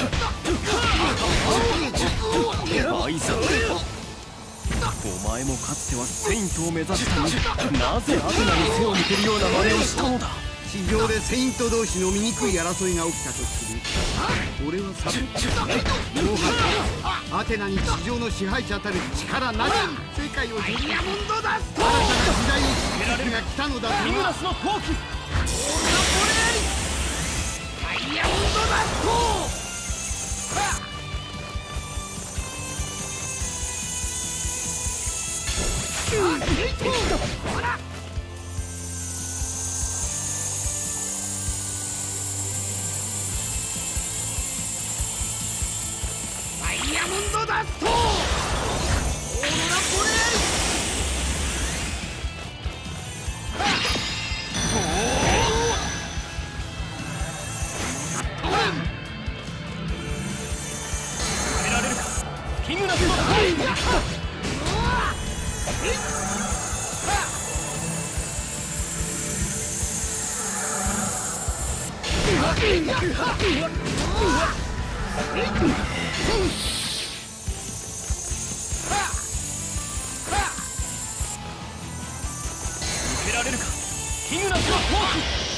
の。アイザック、お前もかつてはセイントを目指したのに、なぜアテナに背を向けるような真似をしたのだ。 地上でセイント同士の醜い争いが起きたとする。俺は悟ったもはやアテナに地上の支配者たる力なしに世界をダイヤモンドダスト。新たな時代に時が来たのだと。 キングラスのフォーク。ダイヤモンドダスト。ダイヤモンドダスト。オーロラボレ止められるか。キングラスのフォーク。受けられるか。キングラスのフォーク。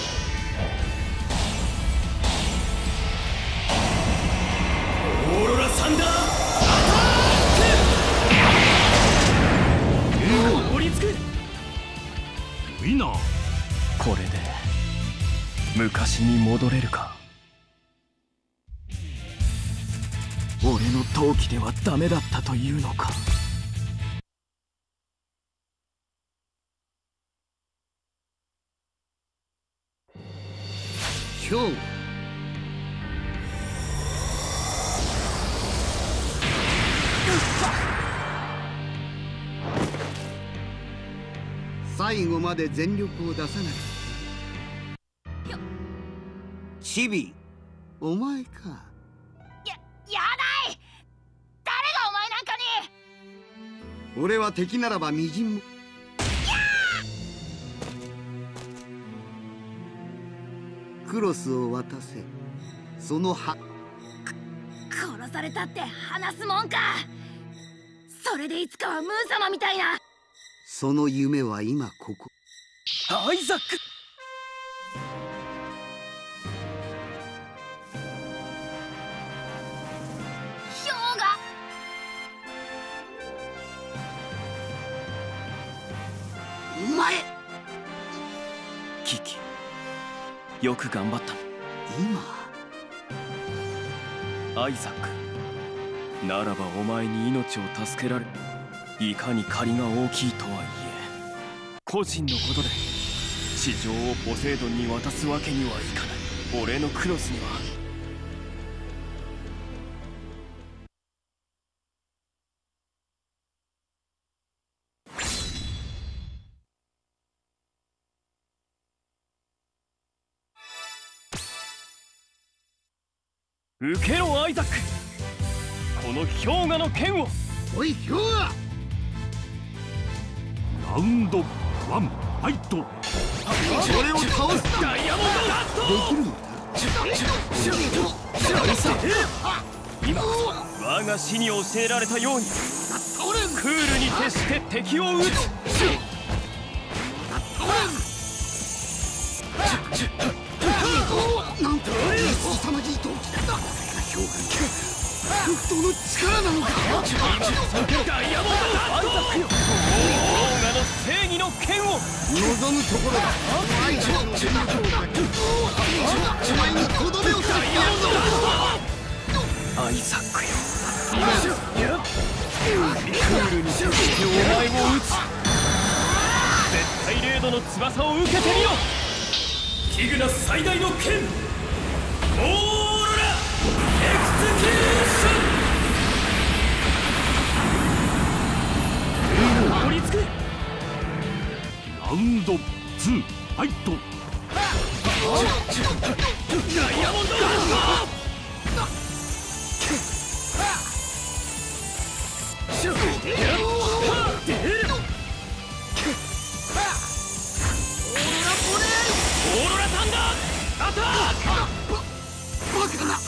オーロラサンダーアタック。追いつく。 ウィナーこれで昔に戻れるか。俺の闘気ではダメだったというのか。 今日最後まで全力を出さない。チビ、お前か。 やだい。誰がお前なんかに。 俺は敵ならばみじんも。クロスを渡せ。そのは殺されたって話すもんか。それでいつかはムー様みたいな。 その夢は今ここ。 アイザック。 氷河。 お前。 キキ、よく頑張った。アイザック、ならばお前に命を助けられ、いかに借りが大きいとはいえ、個人のことで地上をポセイドンに渡すわけにはいかない。俺のクロスには受けろアイザック、この氷河の剣を。 おい氷河。 ラウンド1ファイト。 俺を倒す。 ダイヤモンドダスト。今こそ我が師に教えられたようにクールに徹して敵を撃つ。 なんと凄まじい動機だ。氷河に本当の力なのか。 今こそダイヤモンドダスト。氷河の正義の剣を望むところだ。アイザックの全力をかけお前にとどめを刺してやるぞ。 アイザックよ、クールに徹してお前を撃つ。絶対レードの翼を受けてみよ。ティグナ最大の剣、オーロラエクスキューション。取り付く。 ラウンド2ファイト。 ダイヤモンドダスト。オーロラサンダーアタック。 バカな。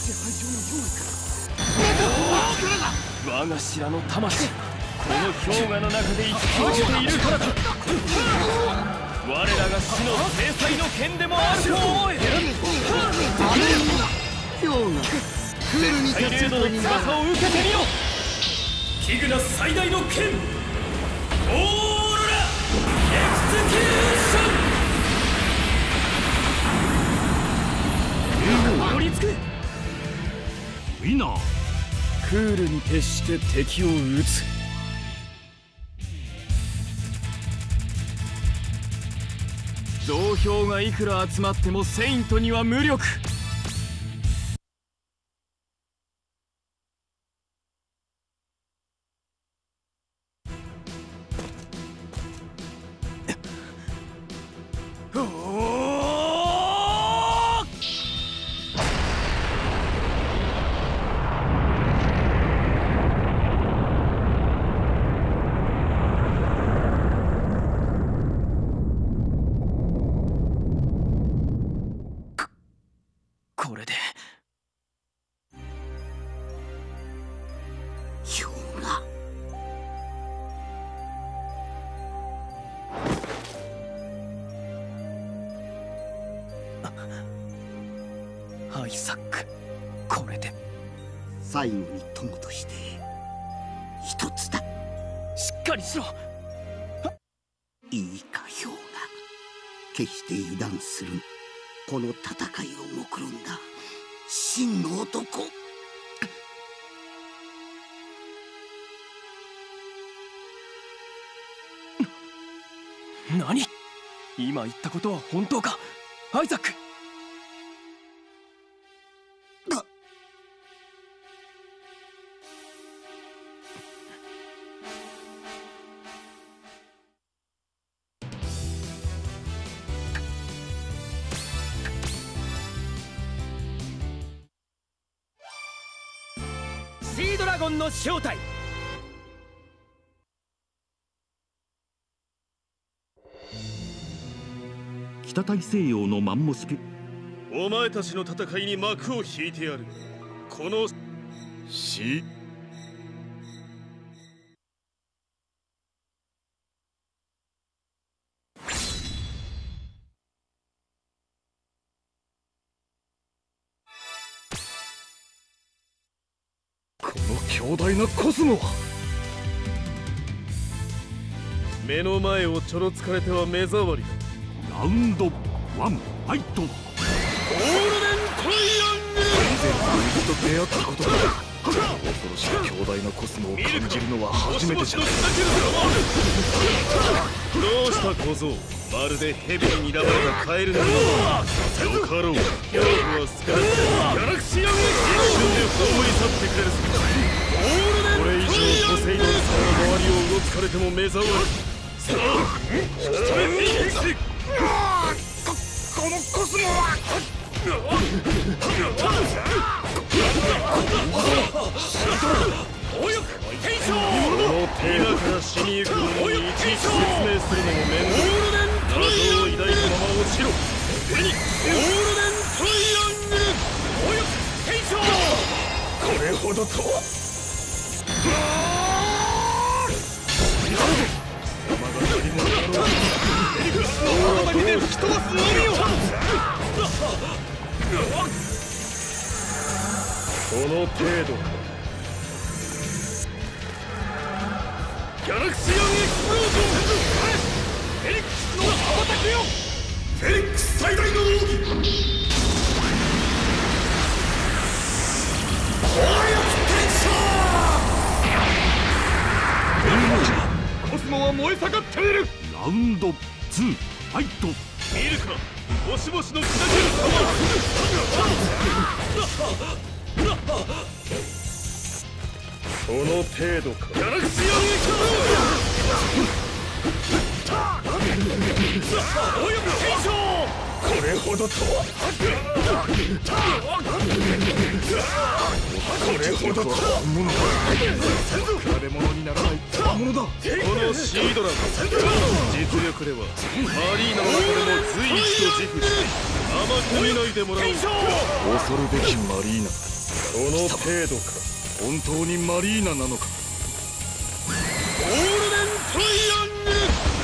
我が白の魂、この氷河の中で生き続けているからだ。我らが死の制裁の剣でもあると思え。 氷河、クールに絶対レードの翼を受けてみよ。ティグナ最大の剣、オーロラエクスキューション。取り付く。 ウィナー。 クールに徹して敵を撃つ。増票がいくら集まってもセイントには無力。これで氷河。 アイザック、これで最後に友として一つだ。 しっかりしろ。 いいか氷河、 決して油断する。この戦いを目論んだ真の男。 何？今言ったことは本当か、アイザック？ シードラゴンの正体。 北大西洋のマンモスピ。 お前たちの戦いに幕を引いてやる。この強大なコスモは目の前をちょろつかれては目障りだ。 ラウンド1ファイト。 ゴールデントリアングル。 以前右と出会ったことだ。恐ろしい強大なコスモを感じるのは初めてじゃない。 どうした小僧、まるで蛇に睨まれたカエルのよう。よかろう、ギャラクは少なくギャラクシアン一瞬で葬り去ってくれる。これ以上ポセイドンさんの周りをうろつかれても目障り。さあ引き止めていく。 このコスモは今から死にゆく者にいちいち説明するのも面倒。謎を抱いたまま落ちろ。フェニックスゴールデントリアングル。 これほどとは。フェニックスの羽ばたきで吹き飛ばすのみを。 この程度か。ギャラクシアンエクスプロージョン。 フェニックスの羽ばたきよ。フェニックス最大の奥義。コスモは燃え盛っている。 ラウンド2ファイト。 見るか、もしもしの砕ける様。その程度か。ギャラクシアンエクスプロージョン。 これほどとは。これほどとはものか。比べ物にならない賜物だ。このシードラゴン、実力ではマリーナの中でも随一と自負し、甘く見ないでもらおう。 恐るべきマリーナ。 その程度か。 本当にマリーナなのか。 ゴールデントリアングル。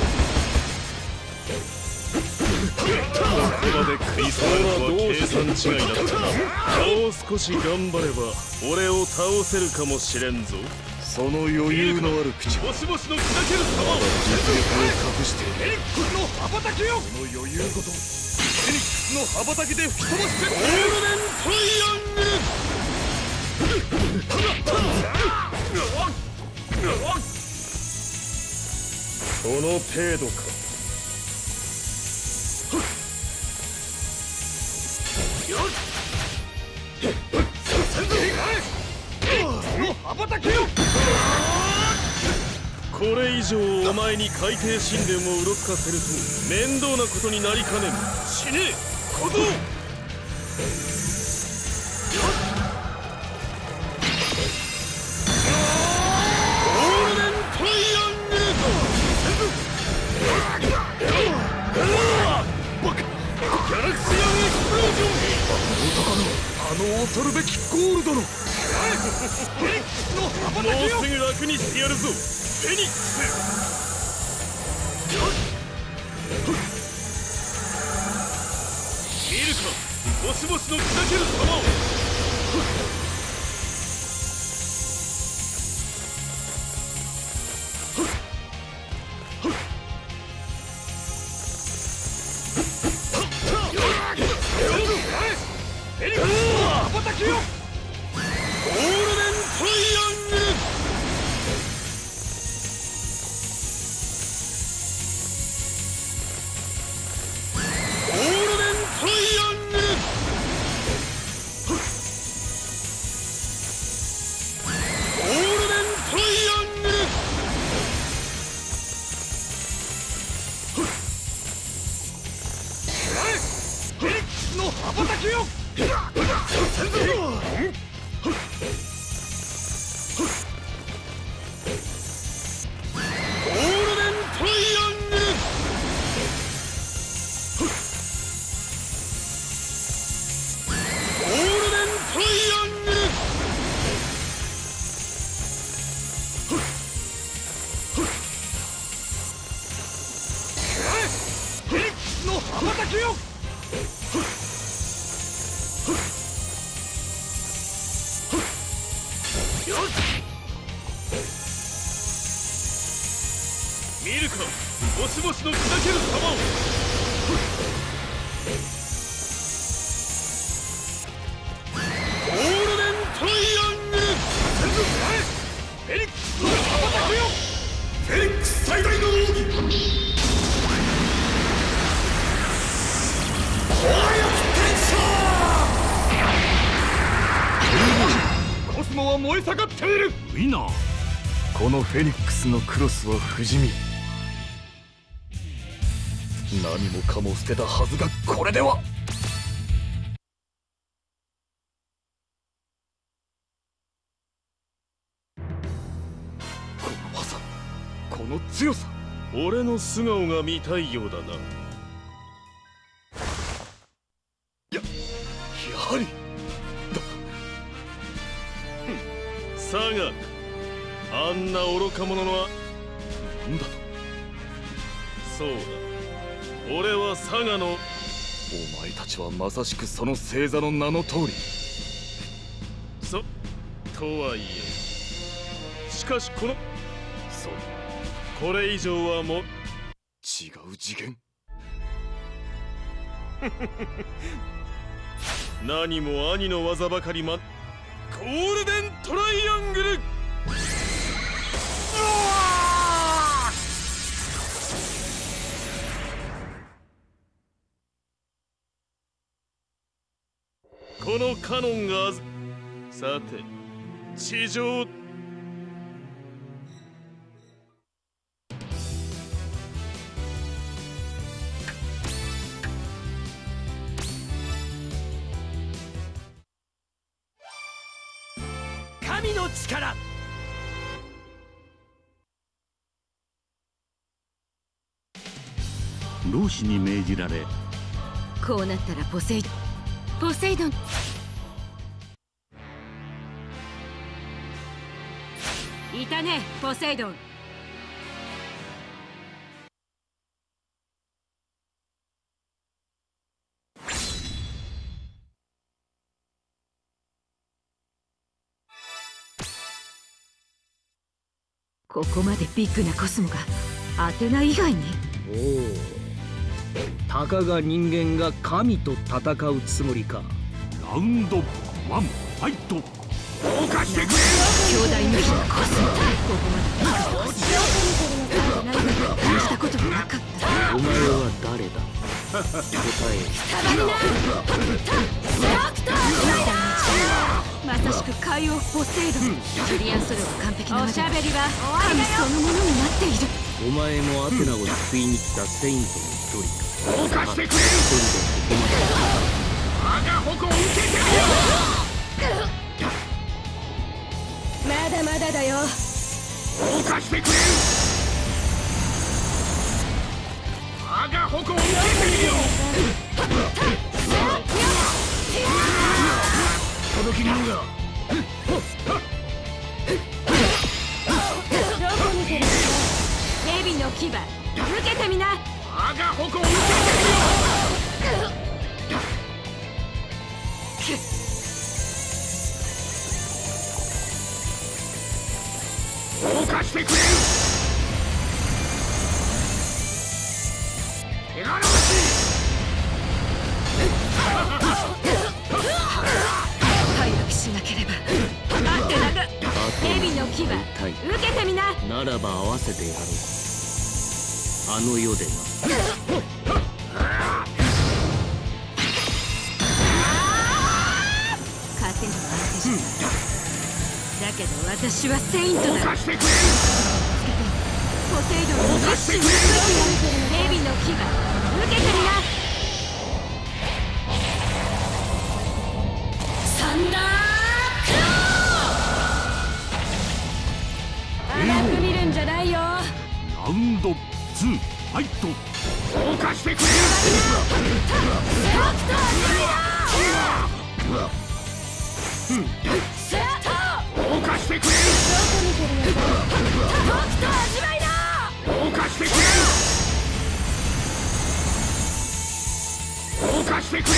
ここまで食い下がるとは計算違いだった。もう少し頑張れば俺を倒せるかもしれんぞ。 その余裕のある口はもしもしの砕ける様。 実力を隠している。 フェニックスの羽ばたきよ。 その余裕ごとフェニックスの羽ばたきで吹き飛ばして。 ゴールデントリアングル。その程度か。 羽ばたきよ。 これ以上お前に海底神殿をうろつかせると面倒なことになりかねん。死ね小僧。 恐るべきゴールドのもうすぐ楽にしてやるぞフェニックス。見るか、もしもしの砕ける様を。 きよ。ゴールデントライアングル。ゴールデントライアングル。ゴールデントライアングル。フェニックスの羽ばたきよ。見るか、もしもしの砕ける様を。ゴールデントライアングル。フェニックスの羽ばたくよ。フェニックス最大の奥義。コスモは燃え盛っている。 ウィナー、 このフェニックスのクロスは不死身。何もかも捨てたはずが、これでは。この技、この強さ。 俺の素顔が見たいようだな。 やはりサガ、あんな愚か者のは何だと。 そうだ、俺はサガの。 お前たちはまさしくその星座の名の通り。 とはいえ、しかしこのこれ以上はもう違う次元。 何も兄の技ばかりゴールデントライアングル。このカノンがさて地上。 神の力。 老子に命じられ、 こうなったらポセイドン。いたね、ポセイドン。ここまでビッグなコスモがアテナ以外に。 おお、たかが人間が神と戦うつもりか。 ラウンド1ファイト。 どうかしてくれ。 兄弟無比なコスモ。ここまでビッグなコスモアテナ以外に感じたことがなかった。 お前は誰だ。答え。 まさしく海王ポセイドン。ジュリアン・ソルは完璧なので、おしゃべりは神そのものになっている。 お前もアテナを救いに来たセイントの一人。 どうかしてくれ。我が矛を受けてみよ。 まだまだだよ。 どうかしてくれ。我が矛を受けてみよ。届き人が。 どこに出る。蛇の牙受けてみな。 我が矛を受けてみよ。どうかしてくれ。手柄欲しい。 海王ならば合わせてやろう。あの世でな。 勝てるわけじゃない。だけど私はセイントだ。ポセイドンの一心に蛇の牙受けてみな。サンダークロー。甘く見るんじゃないよ。 ラウンド2ファイト。 動かしてくれ。動かしてくれ。動かしてくれ。動かしてくれ。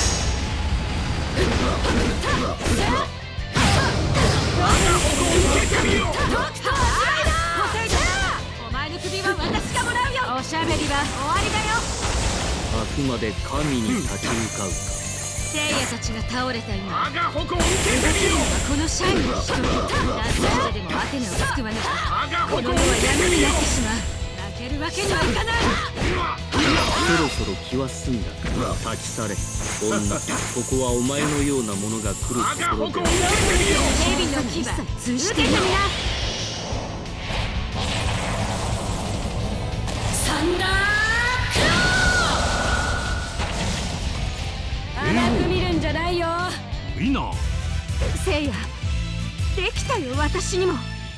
お前の首は私がもらうよ。おしゃべりは終わりだよ。 あくまで神に立ち向かうか。 聖夜たちが倒れた今、 我が矛を受けてみよ。 このシャイに一人何としてでもアテネを救わなきゃこの世は闇になってしまう。負けるわけにはいかない。 そろそろ気は済んだから立ち去れ。女、ここはお前のようなものが来るところで。 蛇の牙通してみな。サンダークロー。甘く見るんじゃないよ。 ウィナー。 聖夜できたよ。私にも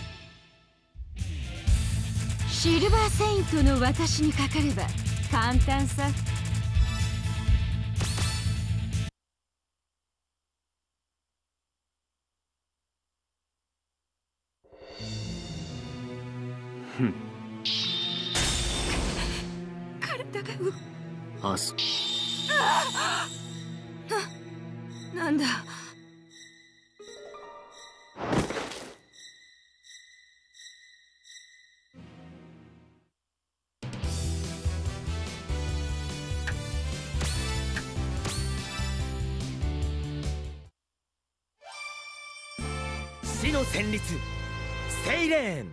シルバーセイントの私にかかれば簡単さ。体がアスなんだ。 死の旋律セイレーン。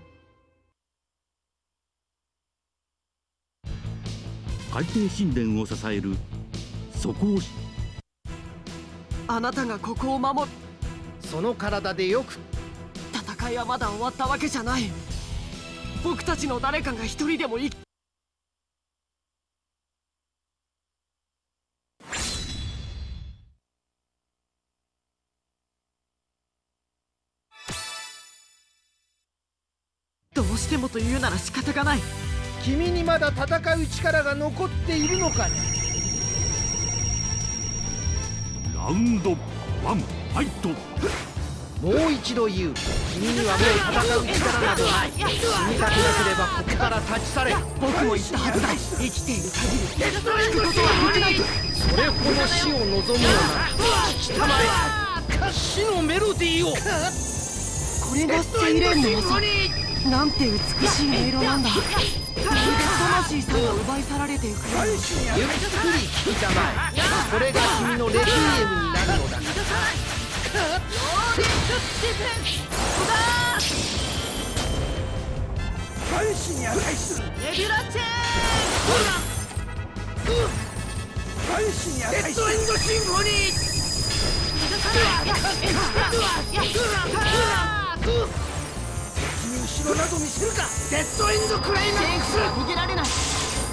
海底神殿を支えるそこを。 あなたがここを守る。 その体でよく。 戦いはまだ終わったわけじゃない。僕たちの誰かが一人でもどうしてもと言うなら仕方がない。 君にまだ戦う力が残っているのかね。 ラウンド1ファイト。 もう一度言う。君にはもう戦う力などない。死にたくなければここから立ち去れ。 僕も言ったはずだ。生きている限り聞くことはできない。 それほど死を望むのなら聞きたまえ。死のメロディーを。 これがセイレーンの技。なんて美しい音色なんだ。まるで魂さんが奪い去られていくような。 ゆっくり聞きたまえ。これが君のレクイエムになるのだ。返しに値する。 ネビュラチェーン。 返しに値する。 レッドエンドシンフォニー。 後ろなど見せるか。 デッドエンドクライマックス。 逃げられない。 サ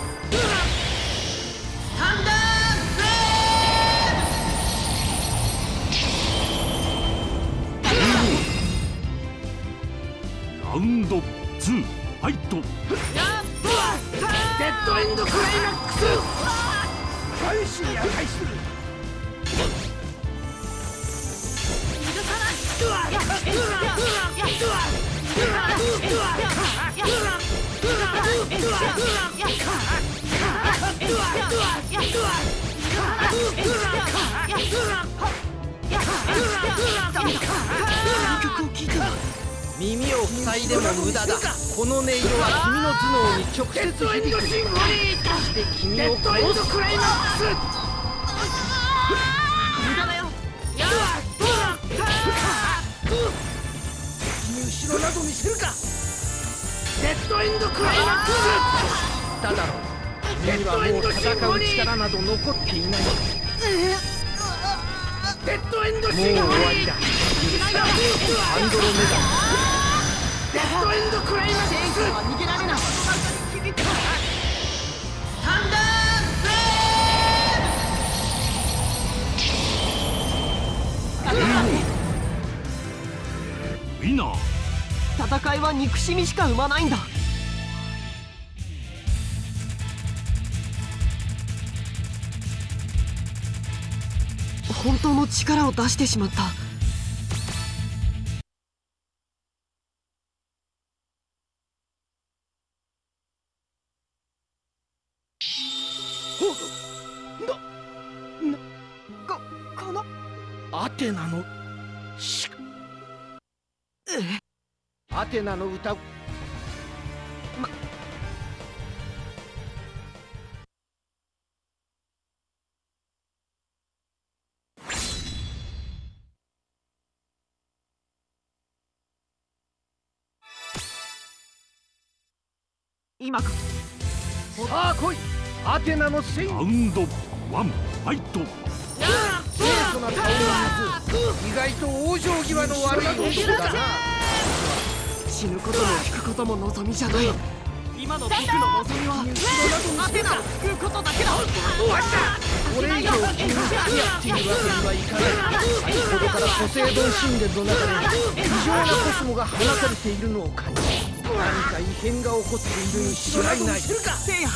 ンダーフレラウンド2ファイト。 デッドエンドクライマックス。 返しに値する。耳を塞いでも無駄だ。この音色は君の頭脳に直接響く。そして君を殺す。 クライマックス。 無駄だよ。 君後ろなど見せるか。 デッドエンドクライマックス。だだろう、君にはもう戦う力など残っていない。デッドエンドシンフォニー。もう終わりだ。アンドロメダ。デッドエンドクライマックス。は逃げられない。サンダーウィナー。 戦いは憎しみしか生まないんだ。本当の力を出してしまった。このアテナのアテナの歌。 今か。 さあ来い、アテナの戦ラウンド1ファイト。 清楚な顔の水、意外と往生際の悪い男だな。 死ぬことも引くことも望みじゃない。今の僕の望みはアテナを救うことだけだ。 これ以上君に付き合っているわけにはいかない。先ほどからポセイドン神殿の中で異常なコスモが放たれているのを感じ、何か異変が起こっているに違いない。 せいや、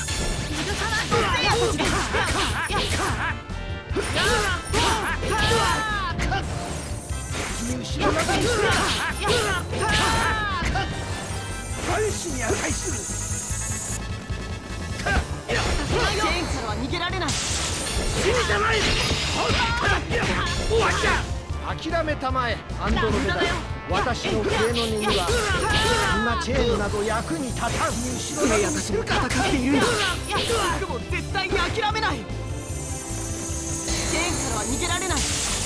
万死に値する。 チェーンからは逃げられない。 死にたまえ。終わりだ。諦めたまえ、アンドロメダ。私の芸の根にはそんなチェーンなど役に立たん。 せいやたちも戦っているんだ。僕も絶対に諦めない。チェーンからは逃げられない。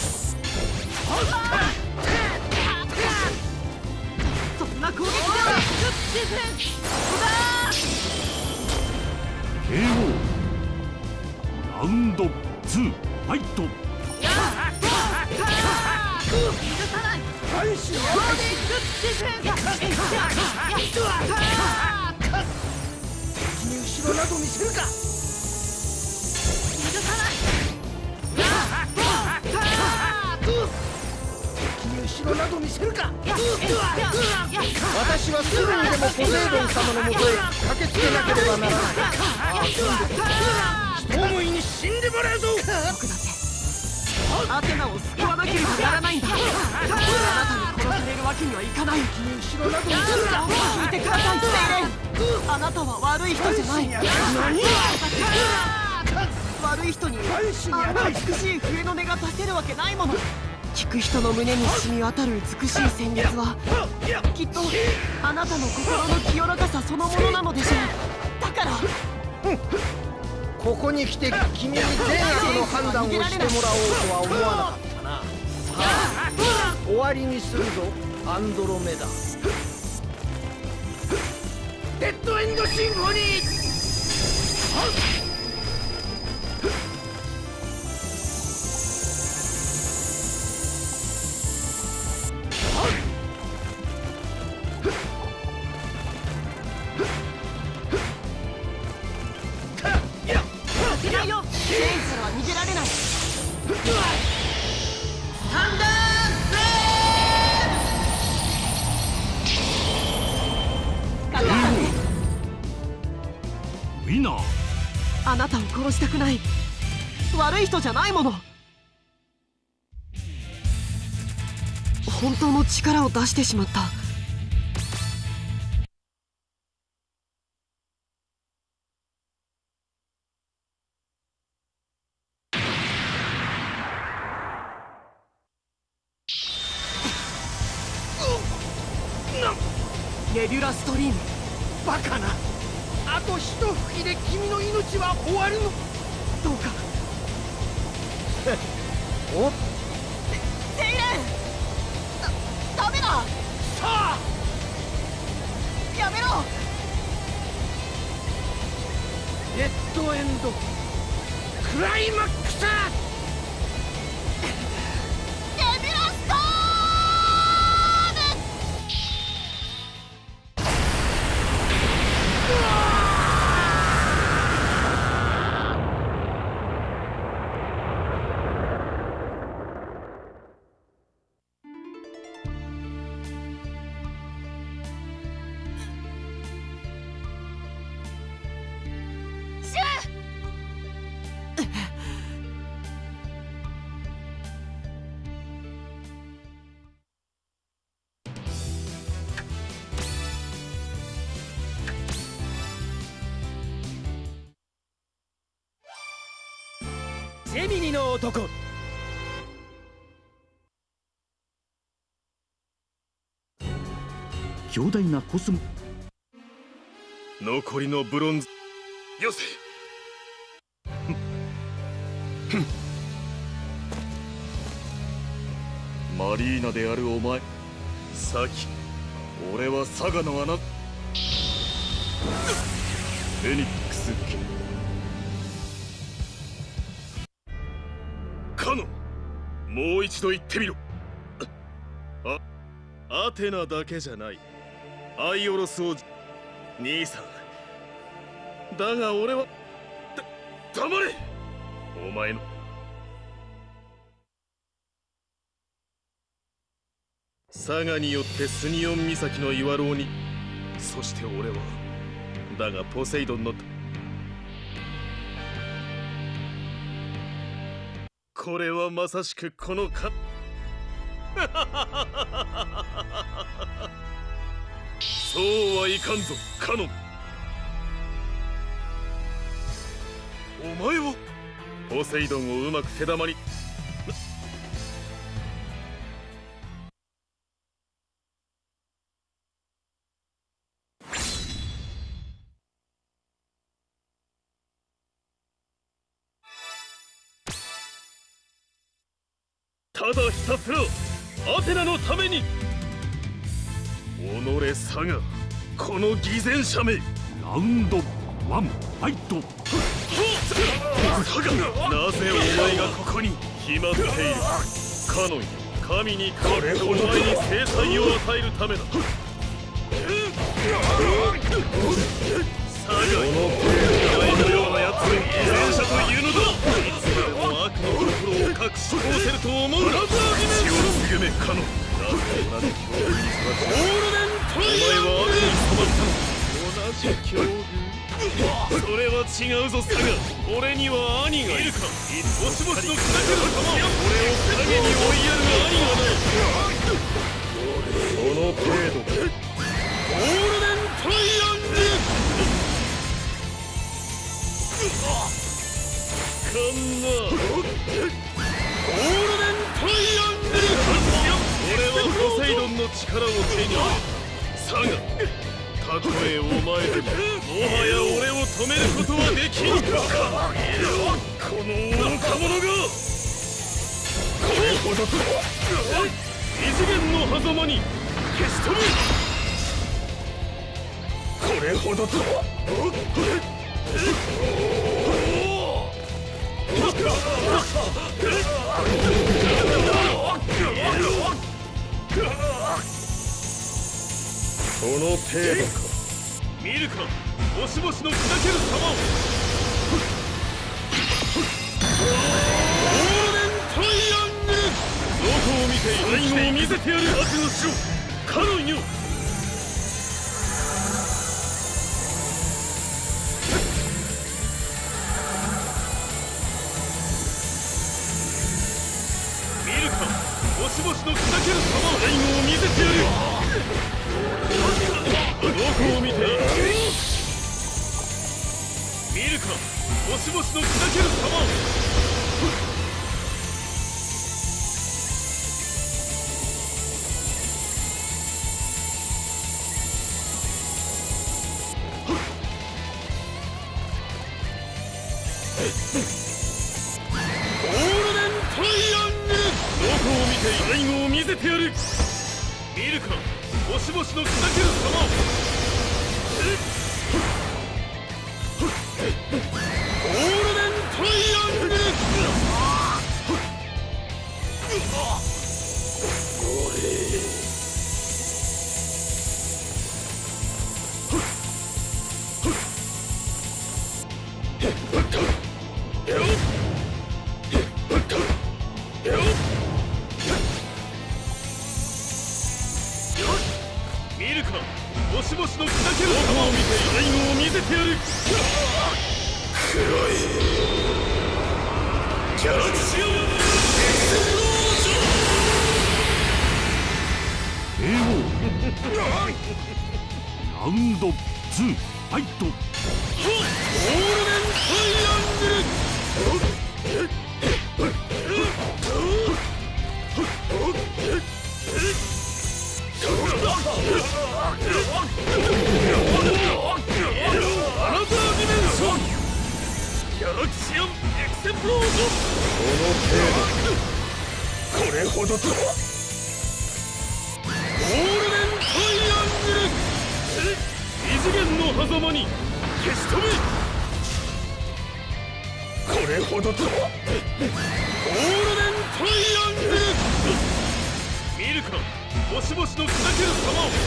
そんな攻撃では KO。ラウンド2ファイト。 万死に値する。敵に後ろなど見せるか。後ろなど見せるか。私はすぐにでもポセイドン様のもとへ駆けつけなければならない。一思いに死んでもらうぞ。 僕だってアテナを救わなければならないんだ。あなたに殺されるわけにはいかない。 後ろなど見せるか。 聞いてください、セイレン。あなたは悪い人じゃない。悪い人にあんな美しい笛の音が出せるわけないもの。聞く人の胸に染み渡る美しい旋律はきっとあなたの心の清らかさそのものなのでしょう。だからここに来て君に善悪の判断をしてもらおうとは思わなかったな。さあ終わりにするぞ、アンドロメダ。デッドエンドシンフォニー。 ウィナー。 あなたを殺したくない。悪い人じゃないもの。本当の力を出してしまった。レビュラストリーム。 バカな。あと一吹きで君の命は終わるの。 どうかおっセイレン。ダメだ。 さあやめろ。 デッドエンドクライマックス。 デビラストージェミニの男。 強大なコスモ。 残りのブロンズよせ。マリーナであるお前、さき俺はサガの穴フェニックス家カノン、もう一度言ってみろ。アテナだけじゃない、アイオロスを兄さん。だが俺は黙れ。お前のサガによってスニオン岬の岩牢に、そして俺はだがポセイドンのこれはまさしくこのかそうはいかんぞカノン。お前はポセイドンをうまく手玉に。ただひたすらアテナのために。己さがこの偽善者め。 ラウンド1ファイト。 サガ、なぜお前がここに決まっている。カノンよ、神に代わってお前に制裁を与えるためだ。サガ、お前のようなやつを偽善者というのだ。いつまでも悪の心を隠し通せると思うな。血を継ぐめカノン。なぜ同じ境遇に育ち、お前は悪に染まったの。同じ境遇、それは違うぞサガ。俺には兄がいるか。いつもしもしの砕ける玉、俺を影に追いやる兄がない。その程度か。ゴールデントライアングル。かんなゴールデントライアングル。俺はポセイドンの力を手に入れ、サガ、たとえお前でももはや俺を止めることはできんか。この愚か者がこれほどと異次元の狭間に消し飛ぶ。これほどとその程度か。見るか、もしもしの砕ける様を。ゴールデントライアングル。どこを見ている。最後を見せてやる。悪の城カノンよ。見るか、もしもしの砕ける様を。最後を見せてやる。どこを見ている。見るか、もしもしの砕ける様を。ゴールデントライアングル。どこを見ている。最後を見せてやる。見るか、もしもしの砕ける様を。 見るか、星々の砕ける様を見て最後を見せてやる。黒いギャラクシアンエクセプローション。 ラウンド2ファイト。 オールメントライアングル。アナザーディメンションギャラクシアンエクセプローション。この程度、これほどとは。オールメントライアングル。異次元の狭間に消し止め。これほどとは。オールメントライアングル。見るか、星々の砕ける様を。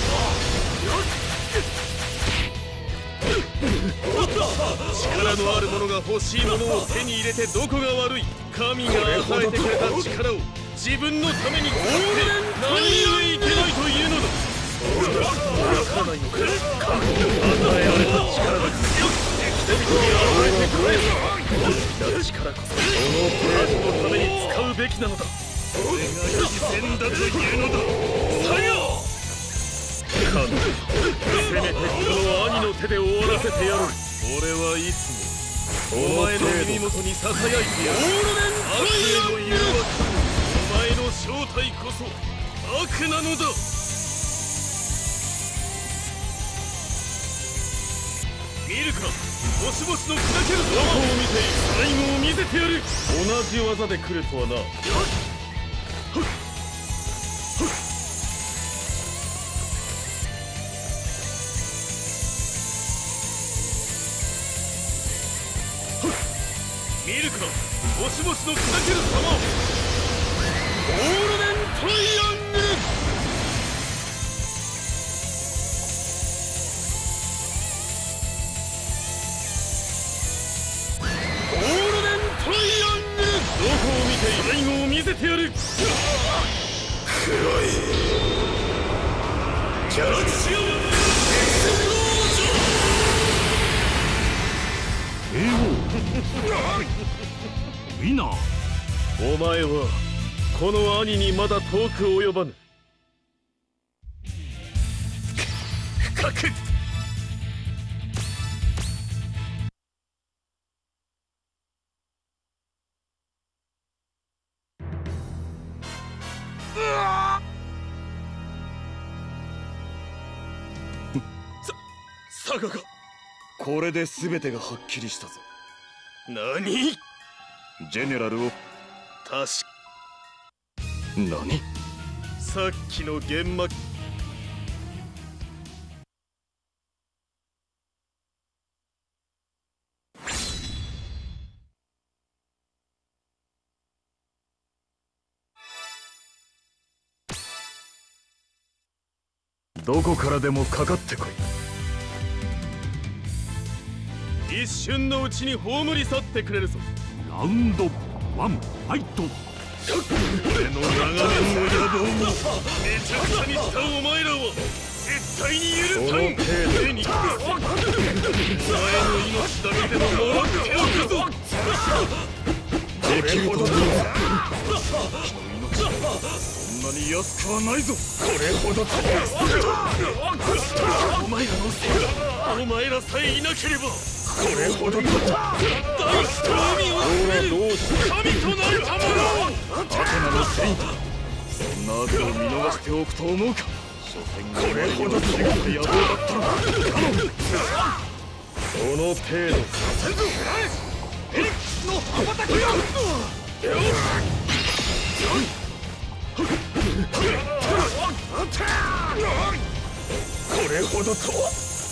力のある者が欲しいものを手に入れてどこが悪い。神が与えてくれた力を自分のために使って何故いけないというのだ。わからないのか。与えられた力が強く人々に与えてくれる大きな力こそそののために使うべきなのだ。それが自然だというのだ。さよ神、せめてこの兄の手で終わらせてやる。俺はいつもお前の耳元にささやいてやる。悪への誘惑、お前の正体こそ悪なのだ。見るか、星々の砕ける様を見て最後を見せてやる。同じ技で来るとはな。見るか、星々の砕ける様を。オールメントライアングル。オールメントライアングル。どこを見て最後を見せてやる。黒いギャラクシアンエクセプローション。 ウィナー。 お前はこの兄にまだ遠く及ばぬ。深く。佐賀がこれで全てがはっきりしたぞ。何？ジェネラルを何？さっきの幻魔。どこからでもかかってこい。一瞬のうちに葬り去ってくれるぞ。 ラウンド1ファイト。 俺の長年の野望をめちゃくちゃにしたお前らは絶対に許さん。手にお前の命だけでももらっておくぞ。できると思う。そんなに安くはないぞ。これほどお前らのせい。お前らさえいなければこれほど大地と海を攻める神となるためのアテナのセイント。そんな悪を見逃しておくと思うか。所詮これほど強く野望だったのだ。その程度させるぞ。フェニックスの羽ばたきよ。これほどとは。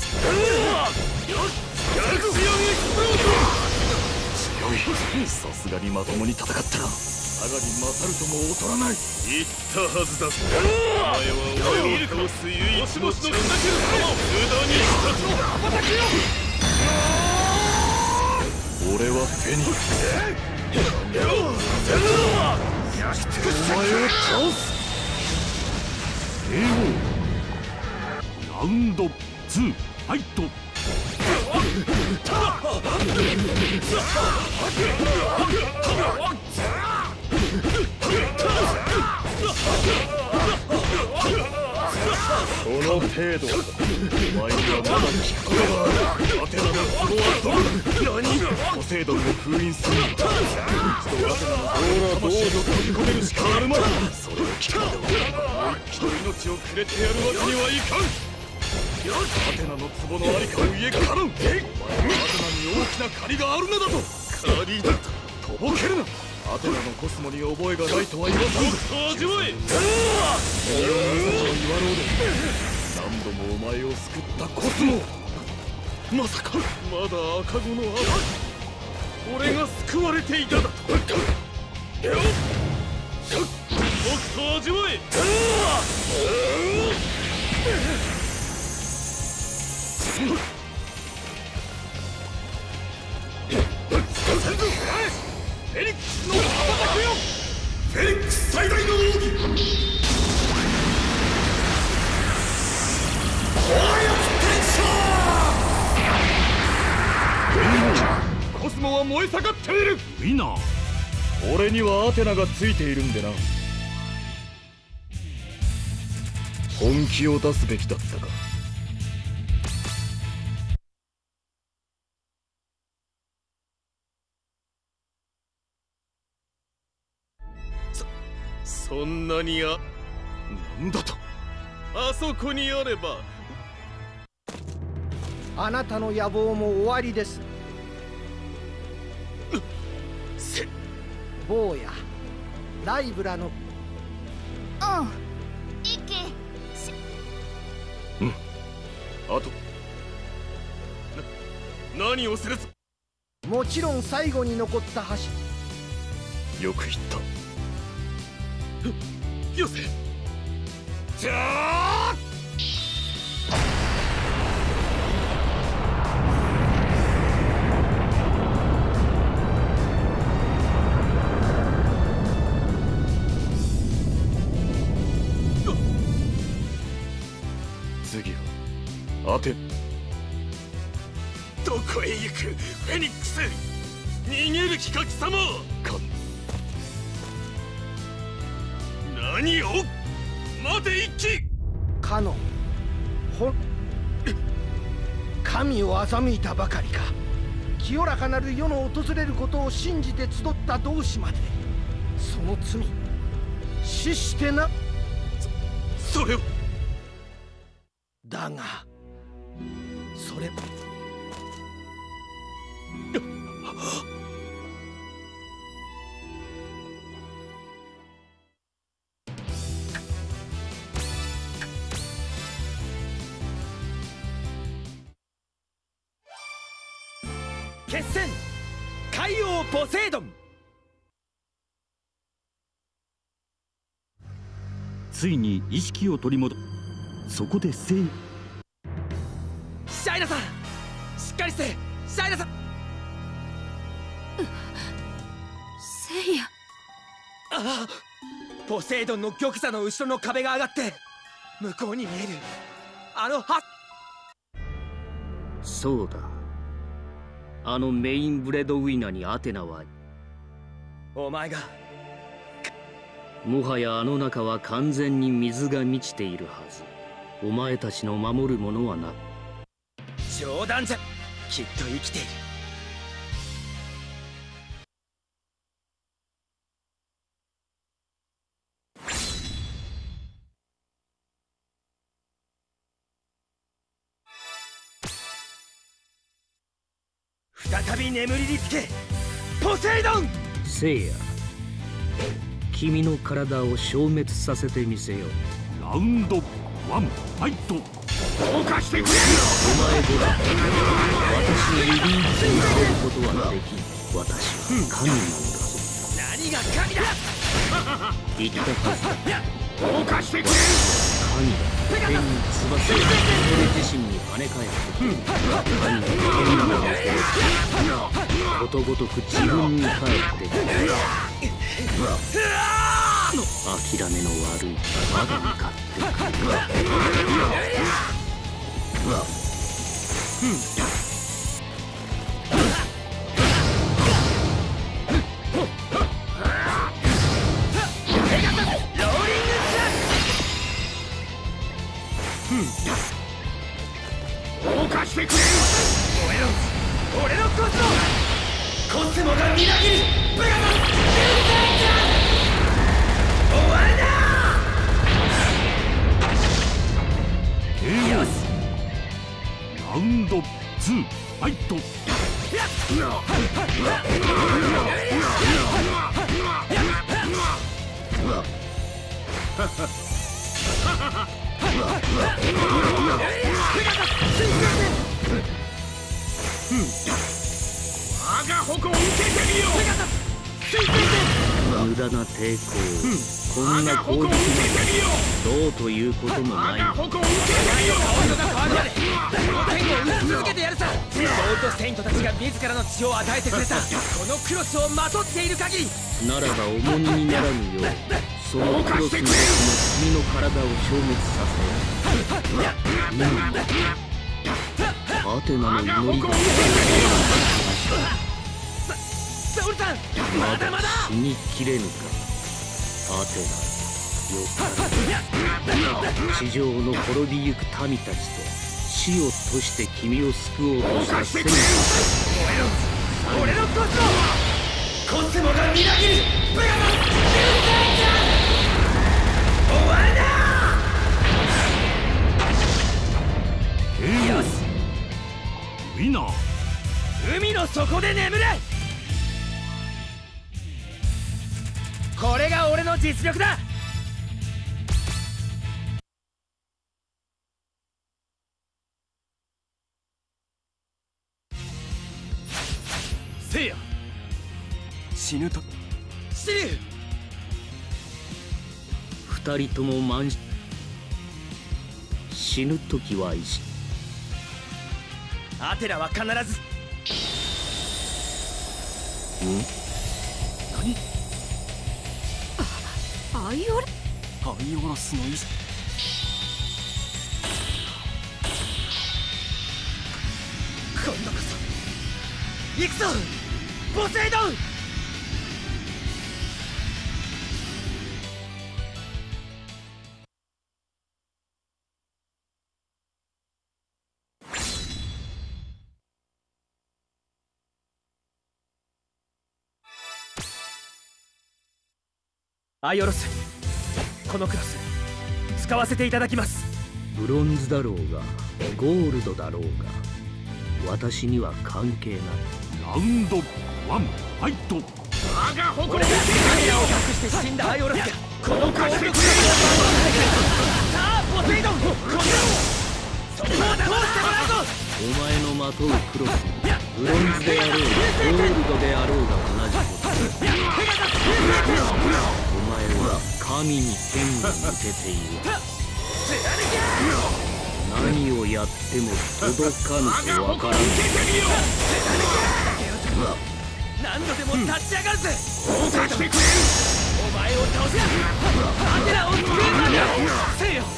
ギャラクシアンエクスプロージョン。強い。さすがにまともに戦ったら佐賀に勝るとも劣らない。言ったはずだぞ。お前は俺を倒す唯一のチャンスを無駄にしたぞ。羽ばたきよ。 はフェニックス。お前を倒す。 ラウンド2ファイト。 この程度お前にはまだ聞くことがある。アテナの壺はどこだ。何ポセイドンを封印する。一度アテナの魂を閉じ込めるしかあるまい。それを聞くまではもう一度命をくれてやるわけにはいかん。アテナの壺のありかを言えからん。お前はアテナに大きな借りがあるのだと。借りだととぼけるな。アテナのコスモに覚えがないとは言わさんぞ。味わえ。君を無差と言わろうで何度もお前を救ったコスモ。まさかまだ赤子の俺が救われていただと。よっ僕と味わえ。フェニックスの戦いよ。フェニックス最大の奥義。コスモは燃え盛っている。 ウィナー。 俺にはアテナがついているんでな。本気を出すべきだったか。そんなになんだと。あそこにあれば。 あなたの野望も終わりです。坊やライブラの行け。 あと何をするぞ。 もちろん最後に残った橋。 よく言った。よせ。じゃあ次はアテ。どこへ行くフェニックス。逃げる気か貴様。何を待て一騎。 カノン神を欺いたばかりか。清らかなる世の訪れることを信じて集った同志までその罪死してな。 それをだがそれ決戦海王ポセイドン。 ついに意識を取り戻す。そこでシャイナさんしっかりして。シャイナさん。 セイヤ。 ああポセイドンの玉座の後ろの壁が上がって向こうに見えるあのそうだ。あのメインブレードウィナーにアテナは。 お前が。 もはやあの中は完全に水が満ちているはず。お前たちの守るものはな。 冗談じゃ。きっと生きている。再び眠りにつけポセイドン。 セイヤ、君の体を消滅させてみせよう。 ラウンド1ファイト。 動かしてくれ。お前ごら私の指につなげることはできん。私は神なんだぞ。 何が神だ。 言ったはずだ。 動かしてくれ。 神だ。天に翼をそれ自身に跳ね返ってくる。神の危険なのだ。こことごとく自分に返ってくる。諦めの悪いまだ向かってくる。 動かしてくれ。 俺のコスモがみなぎる。ブラボー。終わりだ。 よし。ラウンド2ファイト。 我が矛を受けてみよう。無駄な抵抗、こんな攻撃などどうということもない。 顔色が変わるまでこの剣を打ち続けてやるさ。ゴールドセイントたちが自らの血を与えてくれたこのクロスをまとっている限りならば重荷にならぬようそのクロスの君の体を消滅させアテナの祈りがサウルさん、まだまだ死にきれぬか。アテナよか地上の滅びゆく民たちと死を賭して君を救おうとした戦士。 俺のコスモがみなぎる。ブラボー。終わりだ。よし。 ウィナー。 海の底で眠れ。これが俺の実力だ。 せいや、死ぬと死ぬ。 二人とも死ぬ時は一緒。 アテナは必ず。 何？ アイオロスの意志。 今度こそ行くぞポセイドン。アイオロス、このクロス使わせていただきます。 ブロンズだろうがゴールドだろうが私には関係ない。 ラウンド1ファイト。 我が矛を俺がカメラを隠して死んだアイオロスがこのゴールドクロスを守らないか。さあポセイドン、このそこを通してもらうぞ。 お前のまとうクロスブロンズであろうがゴールドであろうが同じこと。お前は神に剣を向けている。何をやっても届かぬとわからん。 何度でも立ち上がるぜ。お前を倒せ。アテナを救うまでせよ。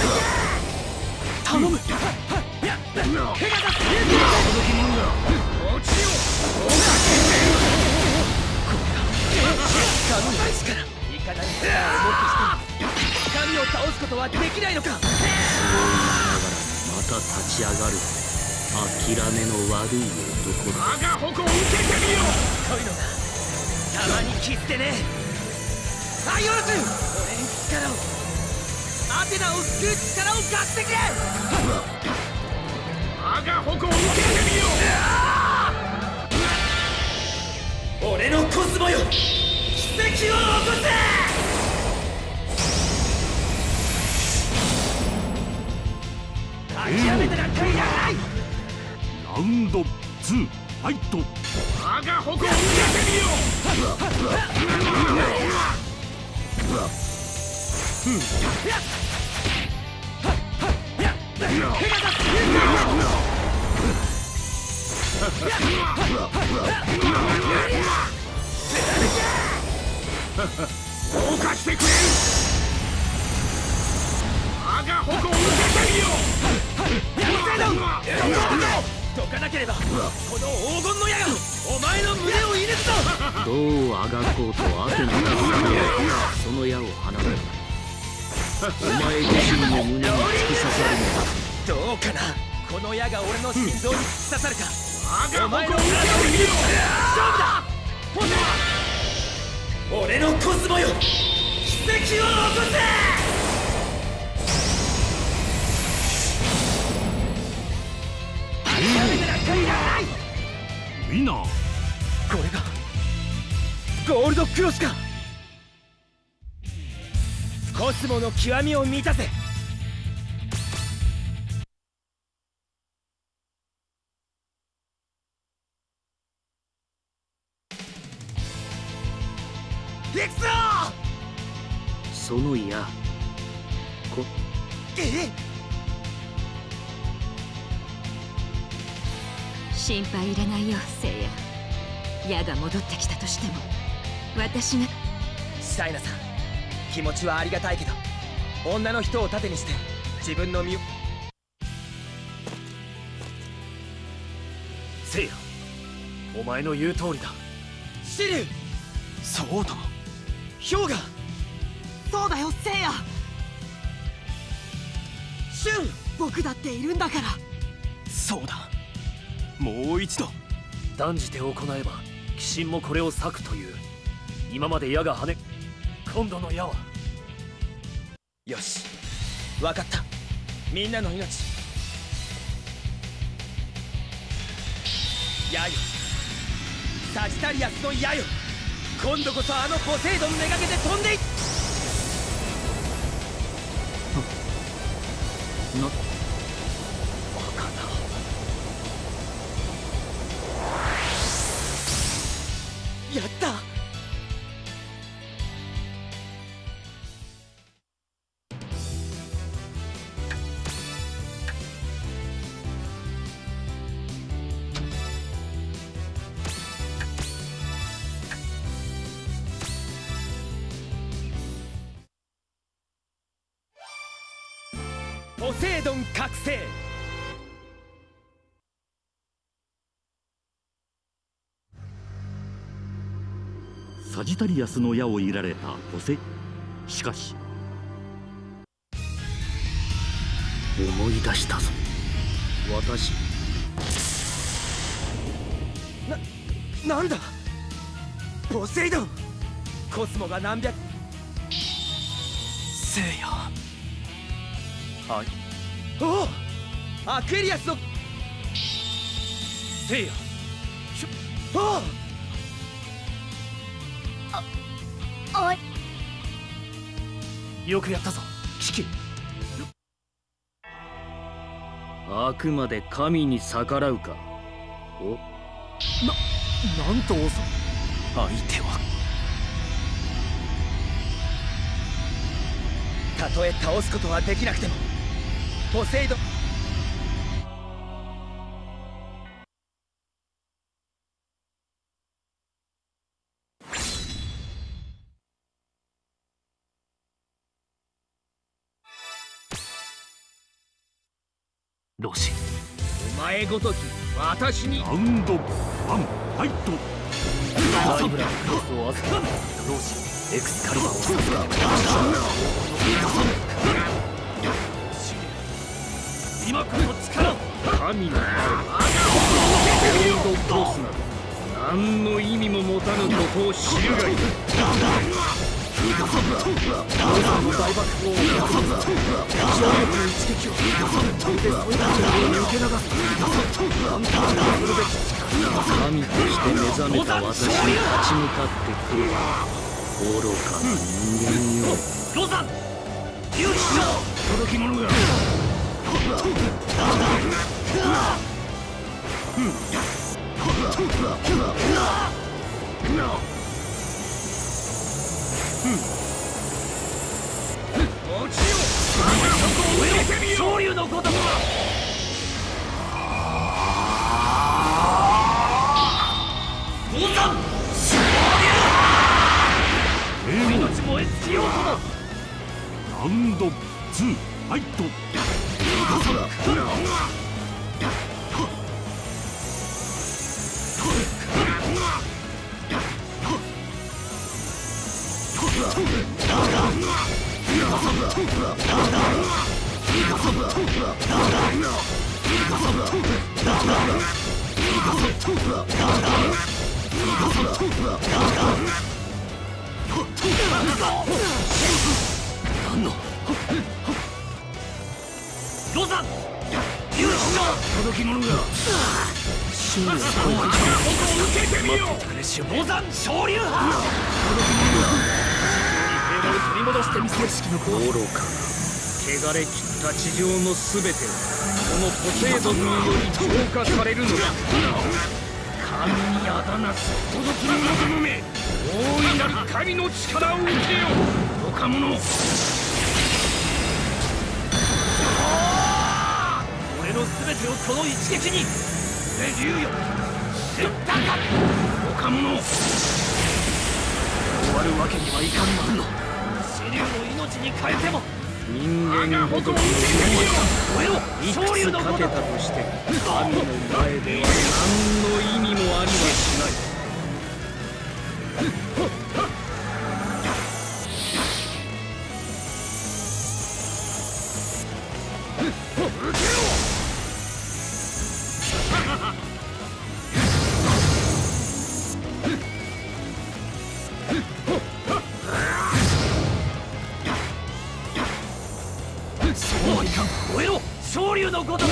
頼む。神の力、いかなる力をもってして神を倒すことはできないのか。 そう言いながらまた立ち上がる諦めの悪い男だ。 我が矛を受けてみよう。 こういうのがたまにきつてね。アイオロス、俺に力を、アテナを救う力を貸してくれ。 我が矛を受けてみよう。俺のコスモよ、奇跡を起こせ。諦めてなんかいらない。 ラウンド2ファイト。 我が矛を受けてみよどうかしてくれる。我が矛を受けてみよ。 どかなければこの黄金の矢がお前の胸を射抜くぞ。 どうあがこうとアテナがその矢を放てお前自身の胸に突き刺さるのだ。 どうかな。この矢が俺の心臓に突き刺さるか。お前の体を射抜く勝負だ。俺のコスモよ、奇跡を起こせ。 ウィナー、 これがゴールドクロスか。コスモの極みを満たせ。行くぞ。 その矢心配いらないよ、聖夜。矢が戻ってきたとしても私が。 シャイナさん、気持ちはありがたいけど女の人を盾にして自分の身を。 聖夜、お前の言う通りだ。 シリュウ、 そうだ。 氷河、 そうだよ聖夜。 シュン、 僕だっているんだから。 そうだ。もう一度断じて行えば鬼神もこれを裂くという。今まで矢が跳ね、今度の矢は。 よし、分かった。みんなの命、矢よ、サジタリアスの矢よ、今度こそあのポセイドンめがけて飛んでいっ。やった。ポセイドン覚醒。 サジタリアスの矢を射られたポセ。しかし思い出したぞ。私なんだポセイドン。コスモが何百。 聖夜。はい。 おお、アクエリアスの聖夜。 おお、 おい、 よくやったぞキキ。 あくまで神に逆らうか。 なんと遅い。相手はたとえ倒すことはできなくてもポセイドン。 ロシ、 お前ごとき私に。 ラウンド1ファイト。 バイブラのクロスを預かるロシ、エクスカリバーを授けて今この力を。 神の前ゴールドクロスなど何の意味も持たぬことを知るがいい。 大爆砲を逆に超力の一撃をそれでそいつを抜け流す。なんとかするべき神として目覚めた私に立ち向かってくる愚かな人間よ。 ロザン、勇気しろ。 届き者が。 昇竜のごとくは。 山命燃え尽きようとも。 ラウンド2ファイト。 ロザン勇士の届き物が真の受けてみよう。ロザン昇竜派平和を取り戻してみせる式の子。 愚かな汚れ切った地上のすべてはこのポセイドンにより浄化されるのだ。神にあだなす届き物どもめ、大いなる神の力を受けよ。愚か者、 俺の全てをこの一撃に。 レ竜よ知ったか。 愚か者、終わるわけにはいかんの。 死竜の命に変えても人間ごときのいくつかけたとして神の前では何の意味もありはしない。 そうはいかん。燃えろ昇竜のごとく。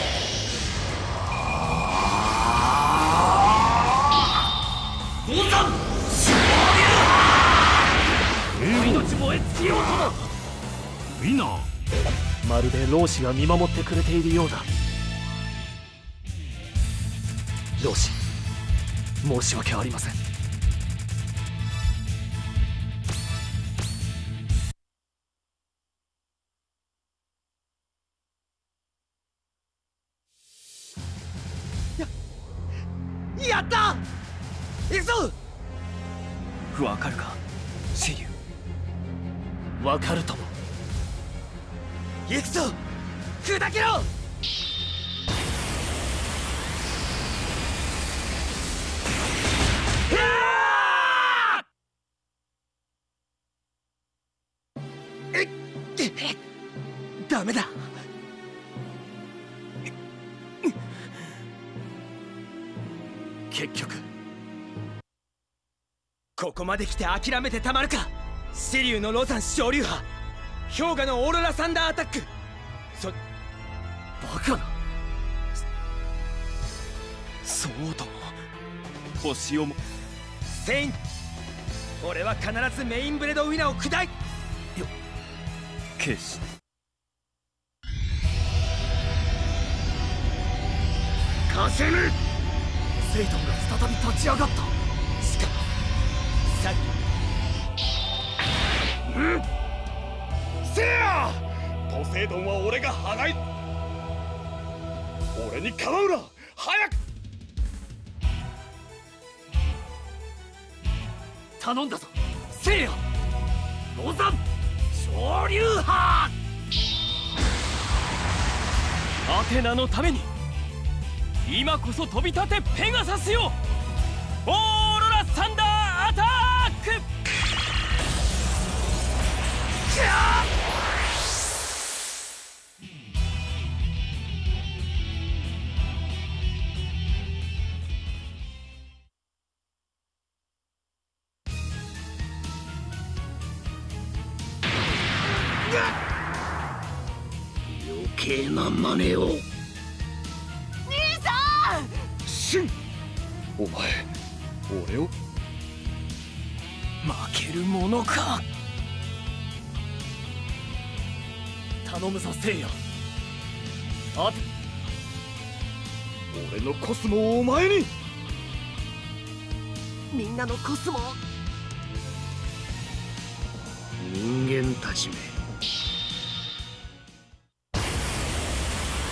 ロザン命燃え尽きようとも。 ウィナー、 まるで老子が見守ってくれているようだ。老子、申し訳ありません。やった。行くぞ。 わかるかシリュウ。 わかるとも。行くぞ砕けろ。ダメだ。結局ここまで来て諦めてたまるか。シリュウのロザン昇竜派、氷河のオーロラサンダーアタック。バカな。 そうとも星をも。 セイン、俺は必ずメインブレードウィナーを砕い。 決してかせぬ。 セイトンが再び立ち上がった。しかもさっきせやポセイドンは俺が剥がい。俺にかなうな。早く頼んだぞセイヤ。ロザン昇竜派。 アテナのために今こそ飛び立てペガサスよ。オーロラサンダーアタック。 余計な真似を。 シン、お前俺を負けるものか。頼むぞセイヤ。 俺のコスモをお前に。 みんなのコスモを。 人間たちめ、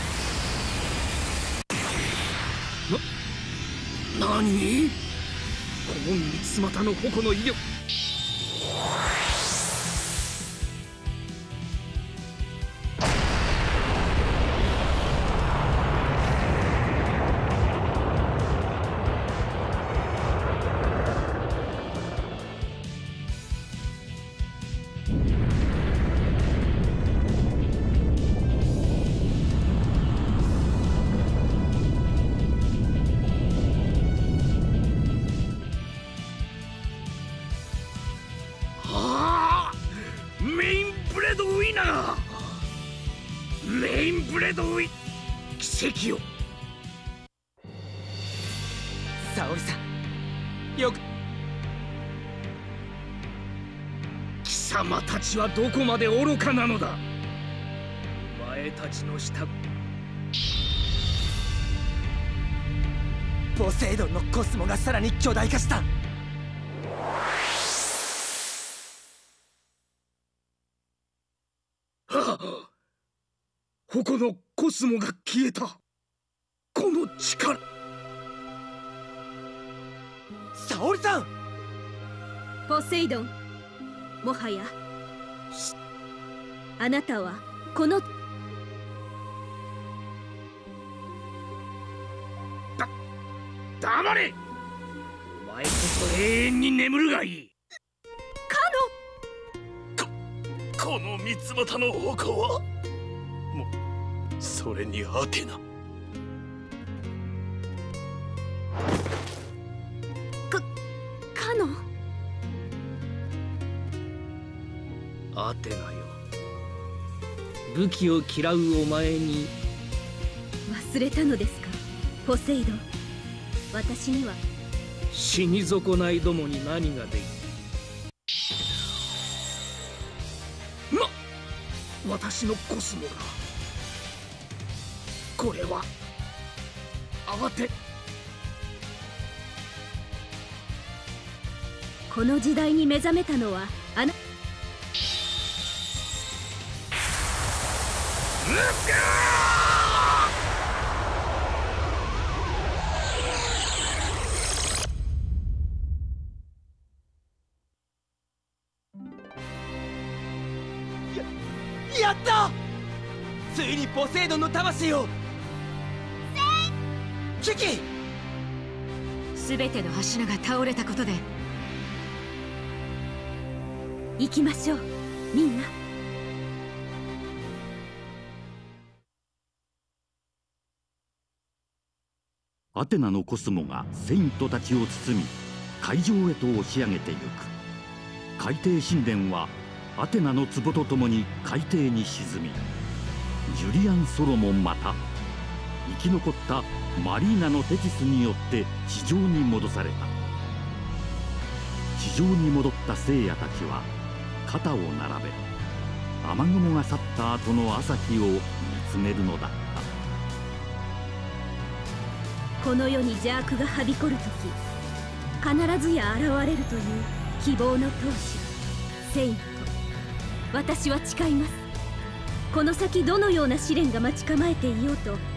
何？ 門三股の矛の威力。奇跡よ。 沙織さん、よく。 貴様たちはどこまで愚かなのだ。お前たちの下。 ポセイドンのコスモがさらに巨大化した。 矛のコスモが消えた。この力。 沙織さん。 ポセイドン、もはやあなたはこの黙れ。お前こそ永遠に眠るがいい。 この三つ股の矛はそれにアテナ。 カノ。 アテナよ、武器を嫌うお前に。 忘れたのですか、ポセイドン。私には死に損ないどもに何ができる。私のコスモが。これはこの時代に目覚めたのはあな。 やった！ついにポセイドンの魂を。キキ！ 全ての柱が倒れたことで。行きましょう、みんな。 アテナのコスモがセイントたちを包み海上へと押し上げてゆく。海底神殿はアテナの壺とともに海底に沈み、ジュリアン・ソロもまた生き残ったマリーナのテティスによって地上に戻された。地上に戻った聖夜たちは肩を並べ、雨雲が去った後の朝日を見つめるのだった。 この世に邪悪がはびこる時、必ずや現れるという希望の闘士セイント。私は誓います。この先どのような試練が待ち構えていようと